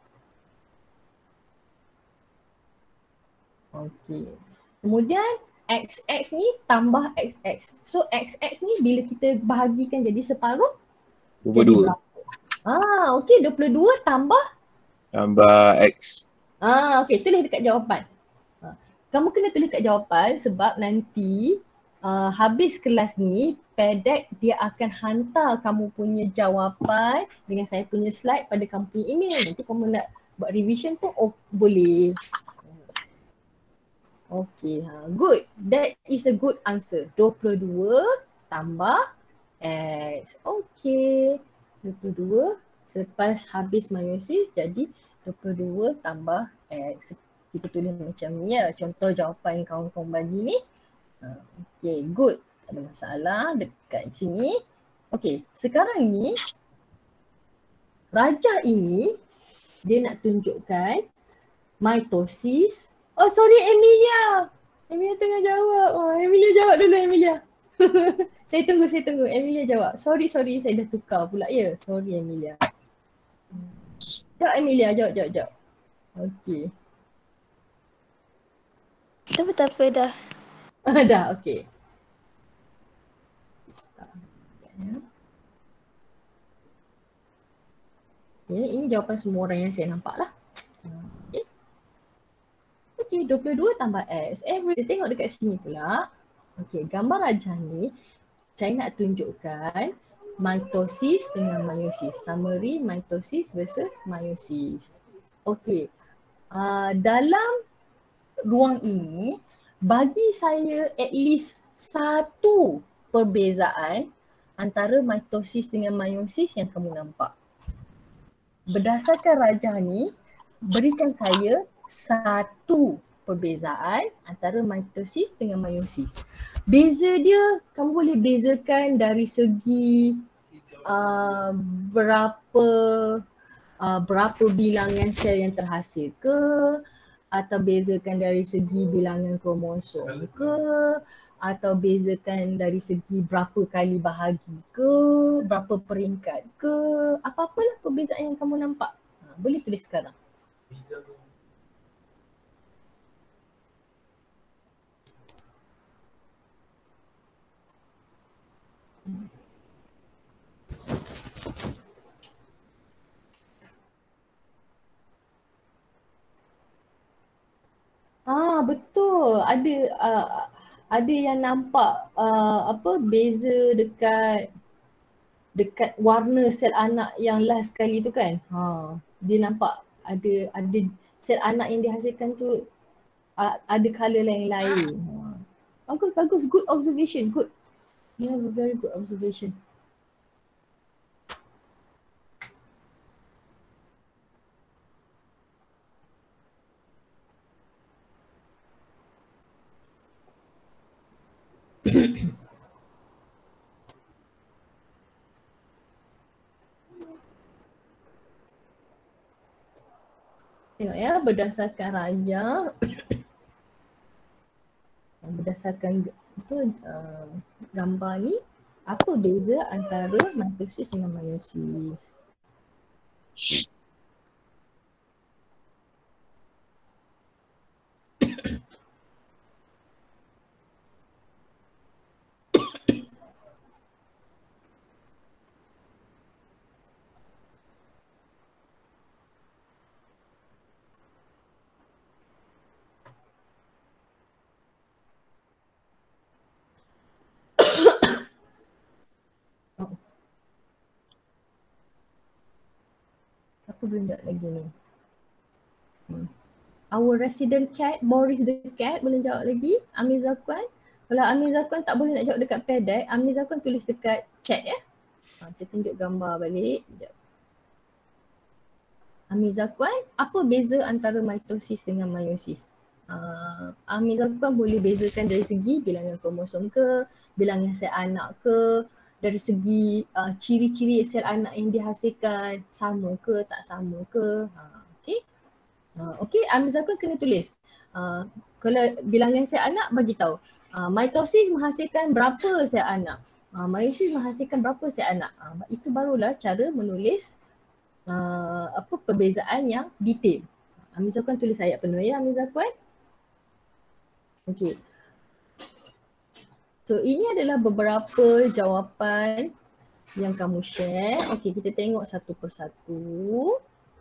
Okey. Kemudian XX ni tambah XX. So XX ni bila kita bahagikan jadi separuh 22. Jadi berapa? Okey, 22 tambah X. Okey, tulis dekat jawapan. Kamu kena tulis dekat jawapan sebab nanti habis kelas ni Pedek dia akan hantar kamu punya jawapan dengan saya punya slide pada kamu punya email. Nanti kamu nak buat revision pun boleh. Okay, good. That is a good answer. 22 tambah X. Okay. 22 selepas habis meiosis jadi 22 tambah X. Kita tulis macam ni ya. Contoh jawapan yang kawan-kawan bagi ni. Okay, good. Tak ada masalah dekat sini. Okay, sekarang ni rajah ini dia nak tunjukkan mitosis. Oh sorry Emilia. Emilia tengah jawab. Emilia jawab dulu Emilia. Saya tunggu. Emilia jawab. Sorry saya dah tukar pula ya. Sorry Emilia. Jawab Emilia, jawab. Okay. Tak apa dah. Dah, okay. Okay, ini jawapan semua orang yang saya nampak lah. Okay, 22 tambah X. Kita tengok dekat sini pula. Okay, gambar rajah ni saya nak tunjukkan mitosis dengan meiosis. Summary mitosis versus meiosis. Okay, dalam ruang ini bagi saya at least satu perbezaan antara mitosis dengan meiosis yang kamu nampak. Berdasarkan rajah ni, berikan saya satu perbezaan antara mitosis dengan meiosis. Beza dia, kamu boleh bezakan dari segi berapa bilangan sel yang terhasil ke, atau bezakan dari segi bilangan kromosom ke, atau bezakan dari segi berapa kali bahagi ke, berapa peringkat ke, apa-apalah perbezaan yang kamu nampak. Boleh tulis sekarang. Betul. Ada yang nampak beza dekat warna sel anak yang last sekali tu kan. Dia nampak ada sel anak yang dihasilkan tu ada colour lain-lain. Bagus, good observation, good. You have a very good observation. Tengok ya, berdasarkan rajah, berdasarkan gambar ni, apa beza antara mitosis dengan meiosis? Apa benda lagi ni? Our resident cat, Boris the cat, boleh jawab lagi? Amir Zakwan. Kalau Amir Zakwan tak boleh nak jawab dekat pedek, Amir Zakwan tulis dekat chat ya. Saya tunjuk gambar balik. Sekejap. Amir Zakwan, apa beza antara mitosis dengan meiosis? Amir Zakwan boleh bezakan dari segi bilangan kromosom ke, bilangan sel anak ke, dari segi ciri-ciri sel anak yang dihasilkan sama ke, tak sama ke. Okey, Amir Zakwan kena tulis. Kalau bilangan sel anak bagi tahu. Mitosis menghasilkan berapa sel anak. Meiosis menghasilkan berapa sel anak. Itu barulah cara menulis perbezaan yang detail. Amir Zakwan tulis ayat penuh ya Amir Zakwan. Okey. So ini adalah beberapa jawapan yang kamu share. Okey, kita tengok satu persatu.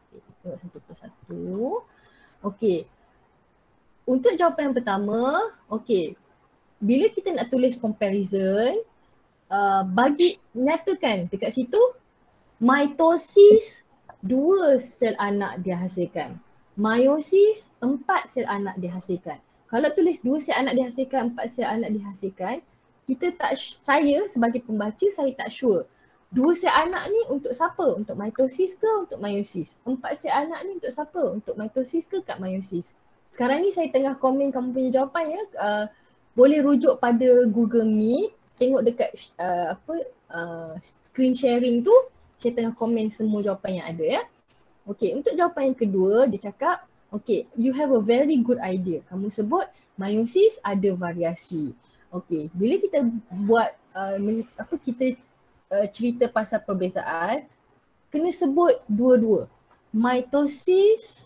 Okey. Untuk jawapan yang pertama, okey. Bila kita nak tulis comparison, nyatakan dekat situ mitosis 2 sel anak dihasilkan. Meiosis 4 sel anak dihasilkan. Kalau tulis 2 sel anak dihasilkan, 4 sel anak dihasilkan, saya sebagai pembaca saya tak sure. 2 sel anak ni untuk siapa? Untuk mitosis ke untuk meiosis? 4 sel anak ni untuk siapa? Untuk mitosis ke kat meiosis? Sekarang ni saya tengah komen kamu punya jawapan ya. Boleh rujuk pada Google Meet, tengok dekat screen sharing tu, saya tengah komen semua jawapan yang ada ya. Okey, untuk jawapan yang kedua dia cakap, okey, you have a very good idea. Kamu sebut meiosis ada variasi. Okey, bila kita buat kita cerita pasal perbezaan, kena sebut dua-dua. Mitosis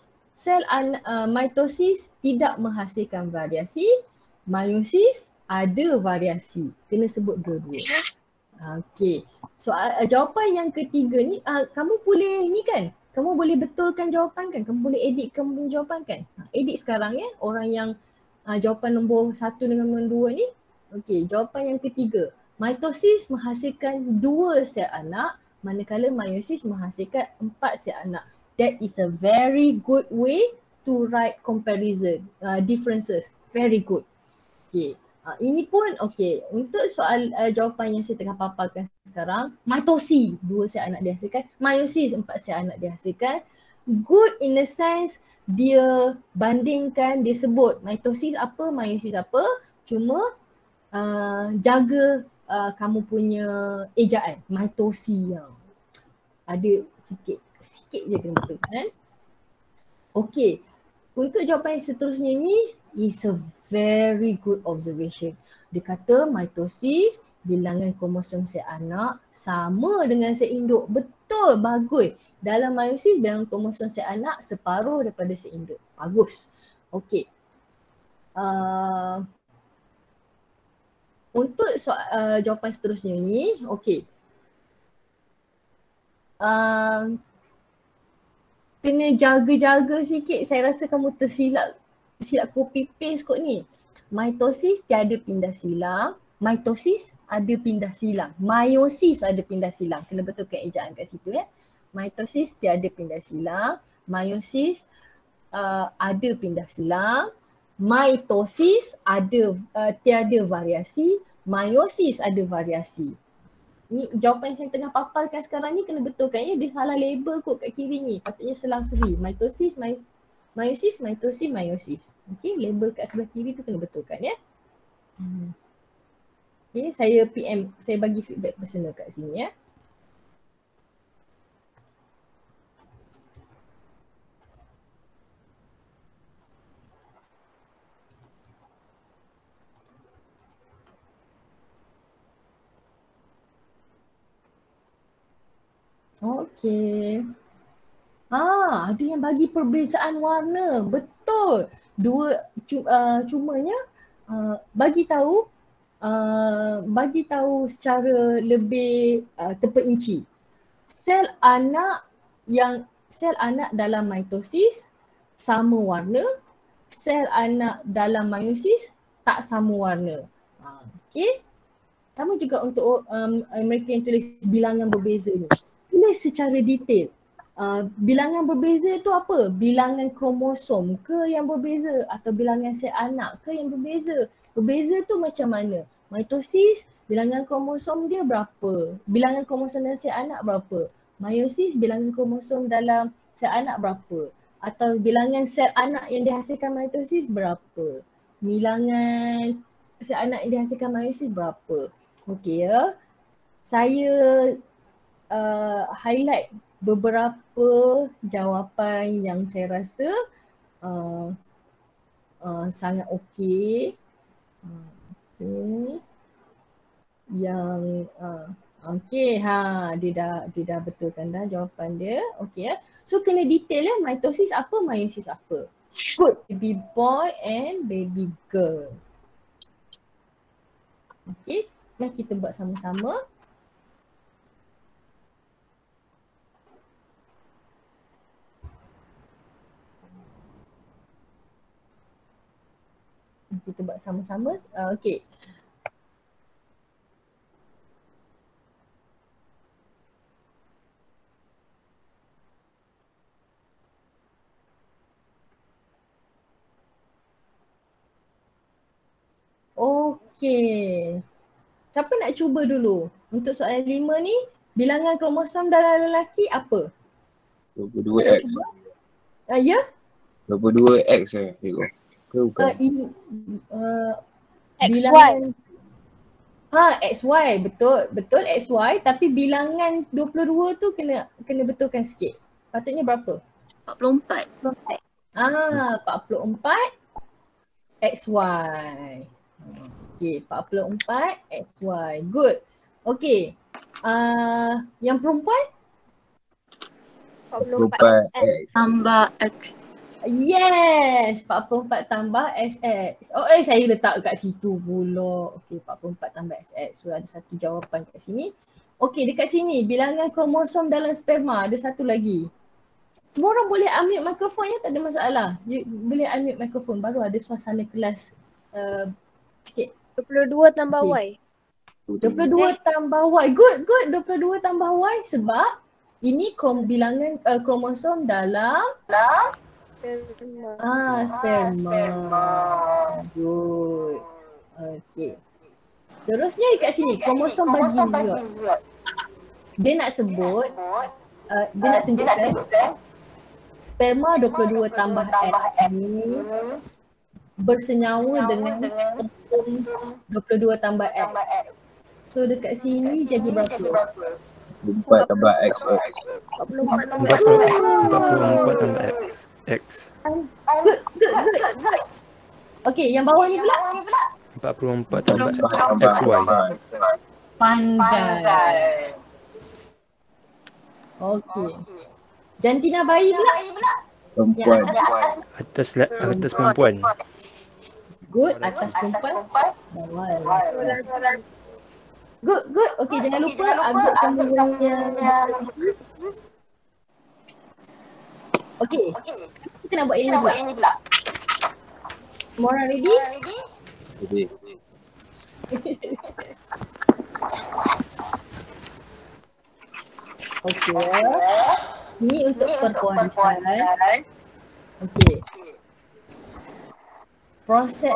tidak menghasilkan variasi, meiosis ada variasi. Kena sebut dua-dua. Okey. Jawapan yang ketiga ni, kamu boleh ni kan? Kamu boleh betulkan jawapan kan? Kamu boleh edit kamu punya jawapan kan? Edit sekarang ya, orang yang jawapan nombor 1 dengan nombor 2 ni. Okey, jawapan yang ketiga. Mitosis menghasilkan 2 sel anak, manakala meiosis menghasilkan 4 sel anak. That is a very good way to right comparison, differences. Very good. Okay. Ini pun okay. Untuk soal jawapan yang saya tengah paparkan sekarang, mitosis 2 sel anak dihasilkan, meiosis 4 sel anak dihasilkan. Good in the sense dia bandingkan, dia sebut mitosis apa, meiosis apa, cuma jaga kamu punya ejaan, mitosis yang ada sikit je kena betul kan. Okay, untuk jawapan yang seterusnya ni is a very good observation. Dia kata mitosis bilangan kromosom sel anak sama dengan sel induk. Betul, bagus. Dalam meiosis bilangan kromosom sel anak separuh daripada sel induk. Bagus. Okay. Untuk jawapan seterusnya ni, okay. Kena jaga-jaga sikit. Saya rasa kamu tersilap copy paste kot ni. Mitosis tiada pindah silang. Mitosis ada pindah silang. Meiosis ada pindah silang. Kena betulkan ejaan kat situ ya. Mitosis tiada pindah silang. Meiosis ada pindah silang. Mitosis ada tiada variasi. Meiosis ada variasi. Ni jawapan yang saya tengah paparkan sekarang ni kena betulkan ya. Dia salah label kot kat kiri ni. Patutnya selang-seri. Mitosis, meiosis, mitosis, meiosis. Okay, label kat sebelah kiri tu kena betulkan ya. Okay, saya PM, saya bagi feedback personal kat sini ya. Okay. Ada yang bagi perbezaan warna. Betul. Cumanya bagi tahu secara lebih terperinci. Sel anak dalam mitosis sama warna, sel anak dalam meiosis tak sama warna. Okay. Sama juga untuk mereka yang tulis bilangan berbeza ni. Tulis secara detail. Bilangan berbeza tu apa? Bilangan kromosom ke yang berbeza atau bilangan sel anak ke yang berbeza? Berbeza tu macam mana? Mitosis bilangan kromosom dia berapa? Bilangan kromosom dalam sel anak berapa? Meiosis bilangan kromosom dalam sel anak berapa? Atau bilangan sel anak yang dihasilkan mitosis berapa? Bilangan sel anak yang dihasilkan meiosis berapa? Okey ya. Saya highlight beberapa jawapan yang saya rasa sangat okey. Okay. Yang okey, dia dah betulkan dah jawapan dia. Okey ya. So kena detail ya, mitosis apa, meiosis apa. Good. Baby boy and baby girl. Okey, mari kita buat sama-sama. Kita buat sama-sama. Okey. Okey. Siapa nak cuba dulu? Untuk soalan 5 ni, bilangan kromosom dalam lelaki apa? 22X. Ya? 22X cikgu. Ke bukan? Bilangan XY, betul XY, tapi bilangan 22 tu kena betulkan sikit. Patutnya berapa? 44. 44 XY. Okay, 44 XY. Good. Okay. Yang perempuan? 44X. Tambah X. Yes, 44 tambah XX. Saya letak kat situ pula. Okay, 44 tambah XX. So ada satu jawapan kat sini. Okay, dekat sini bilangan kromosom dalam sperma ada satu lagi. Semua orang boleh unmute mikrofon ya, tak ada masalah. Boleh unmute mikrofon, baru ada suasana kelas sikit. 22 tambah Y. 22 tambah Y. Good. 22 tambah Y sebab ini bilangan kromosom dalam Sperma. Good. Okay. Terusnya dekat sini, kromosom berzigot. Dia nak sebut, dia nak tunjukkan sperma 22 tambah X ni bersenyawa dengan kromosom 22 tambah X. So dekat sini jadi berapa? 4 tambah XX. 44 tambah 44 tambah X. Good. Okay, yang bawah ni pula? 44 tambah XY. Pandai. Okay. Jantina bayi pula? Perempuan. Atas perempuan. Good, atas perempuan. Bawah. Good. Okay, jangan lupa agak kameranya. Okay, kita nak buat yang ni pula. Semua orang ready? Jadi, Okay. Ini untuk perpuasan. Okay. Proses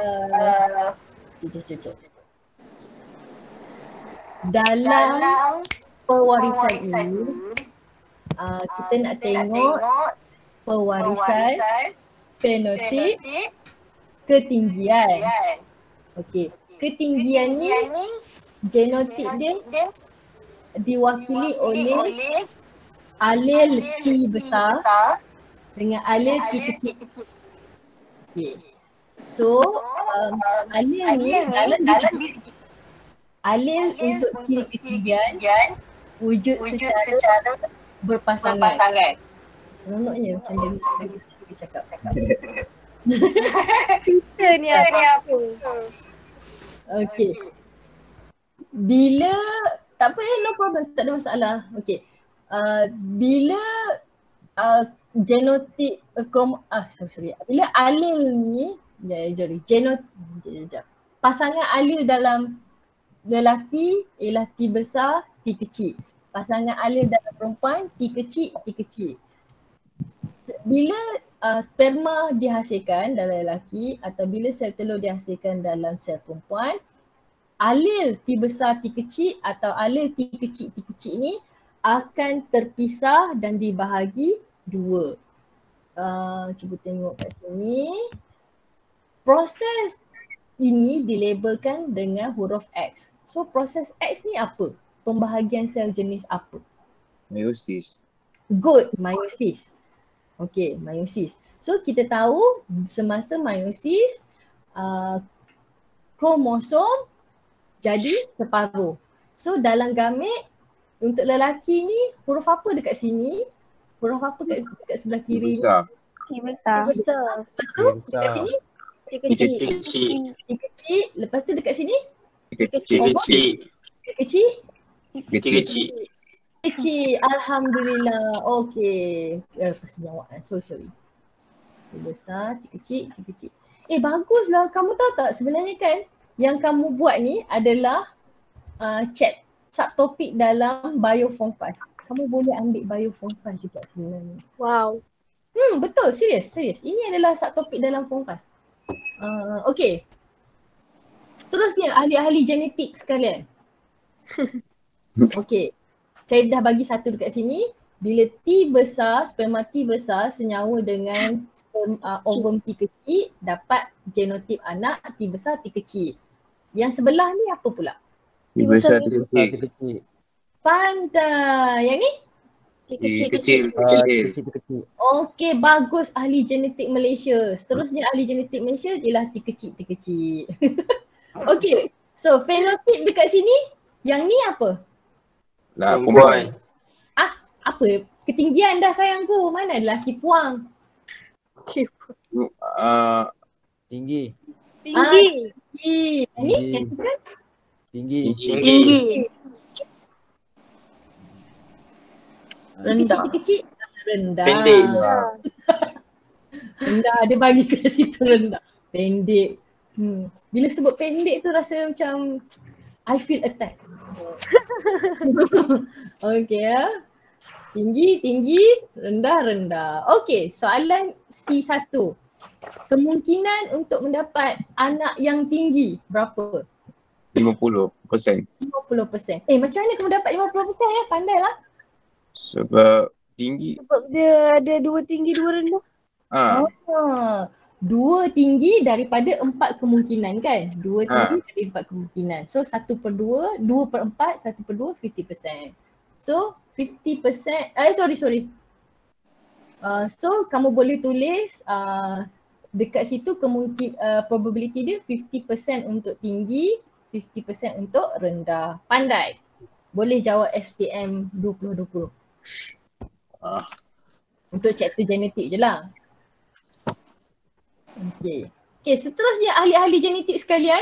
dalam pewarisan ini kita nak tengok pewarisan fenotip ketinggian. Okey, ketinggian ni genotip dia diwakili oleh alel T besar dengan alel T kecil. Okey. So alel ni dalam diri alel untuk kiri ketinggian wujud secara berpasangan. Seronoknya macam dia cakap. Kita ni apa? Okey. Bila tak apa no problem, tak ada masalah. Okey. Bila genotip bila alel ni pasangan alel dalam lelaki ialah T besar, T kecil. Pasangan alel dalam perempuan T kecil. Bila sperma dihasilkan dalam lelaki atau bila sel telur dihasilkan dalam sel perempuan, alel T besar T kecil atau alel T kecil ni akan terpisah dan dibahagi dua. Cuba tengok kat sini. Proses ini dilabelkan dengan huruf X. So proses X ni apa? Pembahagian sel jenis apa? meiosis. Good, meiosis. Okay, meiosis. So kita tahu semasa meiosis kromosom jadi separuh. So dalam gamet untuk lelaki ni huruf apa dekat sini? Huruf apa dekat sebelah kiri ni? Besar. T besar. Lepas tu dekat sini T kecil. T kecil. Lepas tu dekat sini Kecil. kecil. Alhamdulillah. Okay. Kesenyawa. Sorry. T besar, T kecil. Baguslah. Kamu tahu tak sebenarnya kan yang kamu buat ni adalah subtopik dalam Bioform 5. Kamu boleh ambil Bioform 5 juga sebenarnya. Wow. Betul. Serius. Ini adalah subtopik dalam Form 5. Okay. Seterusnya ahli-ahli genetik sekalian. Okay. Saya dah bagi satu dekat sini. Bila T besar, sperma T besar senyawa dengan ovum T kecil, dapat genotip anak T besar T kecil. Yang sebelah ni apa pula? T besar, T kecil. Pandai. Yang ni? T kecil. Okey, bagus ahli genetik Malaysia. Seterusnya ahli genetik Malaysia ialah T kecil. Okey. So fenotip dekat sini, yang ni apa? Perempuan. Apa? Ketinggian dah sayangku. Mana lelaki puang? Tinggi. Yang ni katakan? Tinggi. Rendah. Kecil. Rendah. Pendek. Rendah, dia bagi ke situ rendah. Pendek. Bila sebut pendek tu rasa macam I feel attacked. Okay ya. Tinggi, rendah. Okey, soalan C1. Kemungkinan untuk mendapat anak yang tinggi berapa? 50%. 50%. Macam mana kamu dapat 50% ya? Pandailah. Sebab tinggi. Sebab dia ada 2 tinggi 2 rendah. Dua tinggi daripada 4 kemungkinan kan? Dua tinggi dari 4 kemungkinan. So 1/2, 2/4, 1/2, 50%. So 50%, sorry. So kamu boleh tulis dekat situ probability dia 50% untuk tinggi, 50% untuk rendah. Pandai. Boleh jawab SPM 2020. Untuk chapter genetik je lah. Okay, seterusnya ahli-ahli genetik sekalian.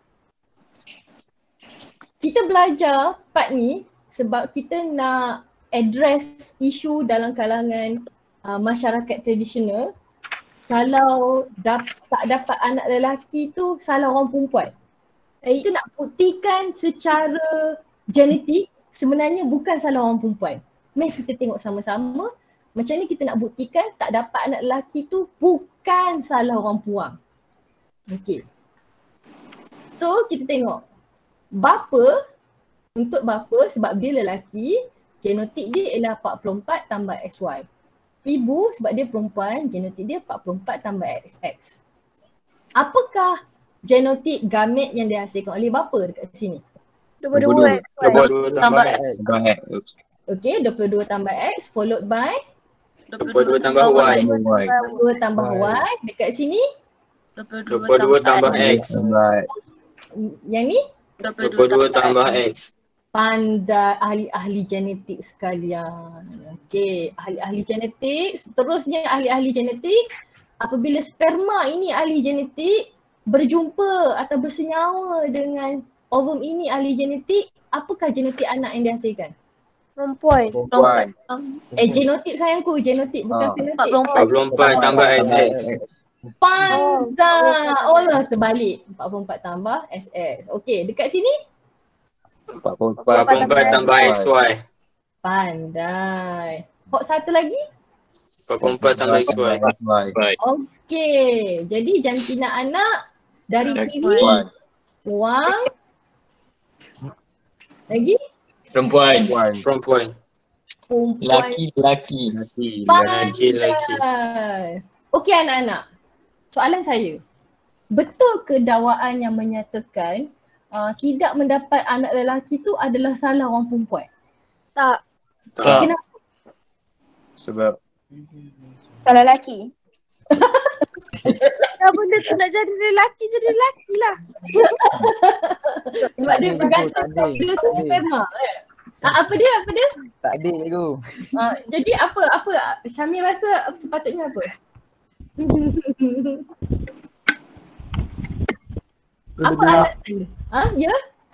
Kita belajar part ni sebab kita nak address isu dalam kalangan masyarakat tradisional. Kalau tak dapat anak lelaki tu salah orang perempuan. Kita nak buktikan secara genetik sebenarnya bukan salah orang perempuan. Mari kita tengok sama-sama macam ni kita nak buktikan tak dapat anak lelaki tu bukan salah orang puang. Okay. So kita tengok bapa, untuk bapa sebab dia lelaki, genetik dia ialah 44 tambah XY. Ibu sebab dia perempuan, genetik dia 44 tambah XX. Apakah genetik gamet yang dihasilkan oleh bapa dekat sini? 22 tambah X. Okay, 22 tambah X followed by 22 tambah Y. 22 tambah Y. Dekat sini 22 tambah X. yang ni 22 tambah X. pandai ahli-ahli genetik sekalian. Okey, ahli-ahli genetik. Seterusnya ahli-ahli genetik, apabila sperma ini ahli genetik berjumpa atau bersenyawa dengan ovum ini ahli genetik, apakah genetik anak yang dihasilkan? Perempuan. Genotik sayangku, genotik bukan fenotik. 44 tambah XX. Pandai. Oh lah terbalik. 44 tambah SS. Okey, dekat sini 44 tambah XY. pandai. Hot satu lagi? 44 tambah XY. Okey, jadi jantina anak dari kiri puang. Lagi? Perempuan. Laki. Laki. Pandai. Okey anak-anak, soalan saya. Betul ke dakwaan yang menyatakan tidak mendapat anak lelaki tu adalah salah orang perempuan? Tak. Kenapa? Sebab Salah lelaki. Kalau benda tu nak jadi lelaki lah. Sebab dia bergantung bila tu sperma kan? Apa dia? Tak ada cikgu. Jadi apa Syamil rasa sepatutnya apa? Apa alasan dia? Ya?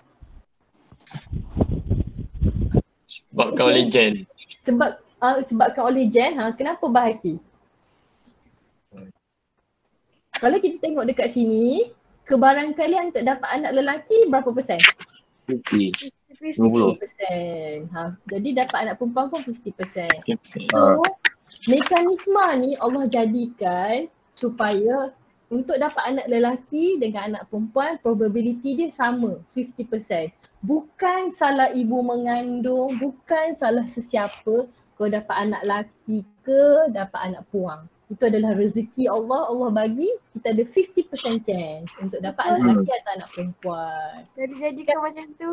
Sebabkan oleh gen. Sebabkan oleh gen, kenapa Bahaki? Kalau kita tengok dekat sini, kebarangkalian untuk dapat anak lelaki berapa persen? 50. 50%. Jadi dapat anak perempuan pun 50%. So, mekanisme ni Allah jadikan supaya untuk dapat anak lelaki dengan anak perempuan probability dia sama 50%. Bukan salah ibu mengandung, bukan salah sesiapa kau dapat anak lelaki ke dapat anak puang. Itu adalah rezeki Allah, Allah bagi kita ada 50% chance untuk dapat anak lelaki atau anak perempuan. Jadi kau macam tu.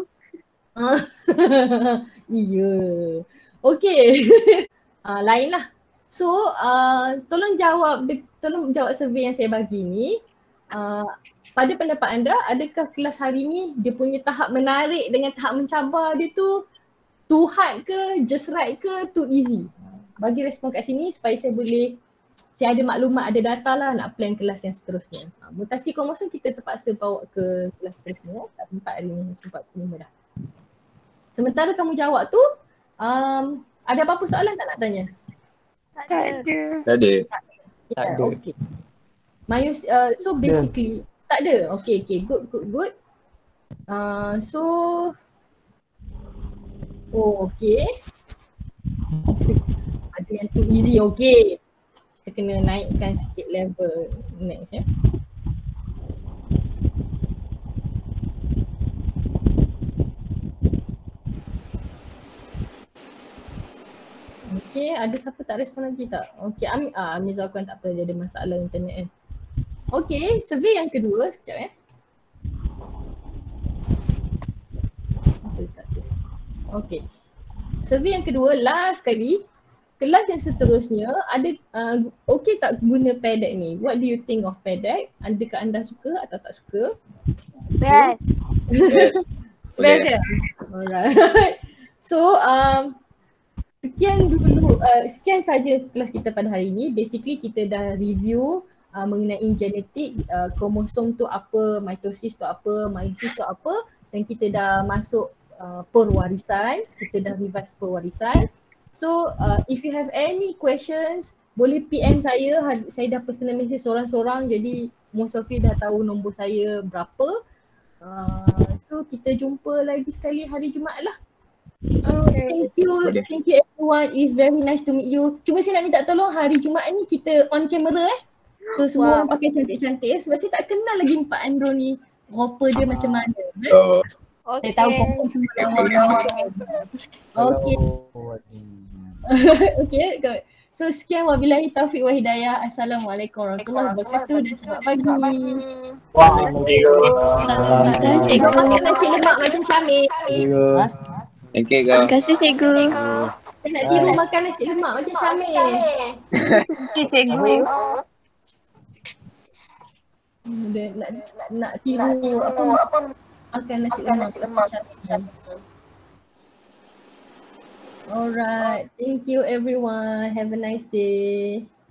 Iya. Okey. Lain lah. So, tolong jawab survey yang saya bagi ni. Pada pendapat anda, adakah kelas hari ni dia punya tahap menarik dengan tahap mencabar dia tu too hard ke, just right ke, too easy? Bagi respon kat sini supaya saya ada maklumat, ada data lah nak plan kelas yang seterusnya. Mutasi kromosom kita terpaksa bawa ke kelas seterusnya. Tak sempat hari ni, sempat kelima dah. Sementara kamu jawab tu, ada apa-apa soalan tak nak tanya? Tak ada. Tak ada. Yeah, okay. So basically, tak ada? Okay, good. Okay. Easy, okay. Kita kena naikkan sikit level next ya. Okay, ada siapa tak respon lagi tak? Okay, Amir Zaukan tak apa, dia ada masalah internet kan. Okay, survey yang kedua, sekejap Apa letak tu? Okay, survey yang kedua, last kali. Kelas yang seterusnya, ada okay tak guna PDAC ni? What do you think of PDAC? Adakah anda suka atau tak suka? Best. Yes. Best Boleh. je? Alright. So, sekian saja kelas kita pada hari ini. Basically kita dah review mengenai genetik, kromosom tu apa, mitosis tu apa, meiosis tu apa, dan kita dah masuk perwarisan, kita dah revise perwarisan. So if you have any questions, boleh PM saya dah personal message seorang-seorang, jadi most of you dah tahu nombor saya berapa. So kita jumpa lagi sekali hari Jumaat lah. So thank you everyone, it's very nice to meet you. Cuma saya nak minta tolong hari Jumaat ni kita on camera So semua orang pakai cantik-cantik sebab saya tak kenal lagi Pak Andro ni rupa dia macam mana. Oh, Okay. Saya tahu confirm semua lawan. Okay. Okay, good. So sekian, wabillahi taufiq wa hidayah. Assalamualaikum warahmatullahi wabarakatuh dan selamat pagi. Cikgu makan nasi lemak macam Syamil. thank you kau. Terima kasih cikgu. Saya nak tiru makan nasi lemak macam Syamil. Okay cikgu. Dia nak tiru apa makan nasi lemak macam Syamil. Alright, thank you everyone. Have a nice day.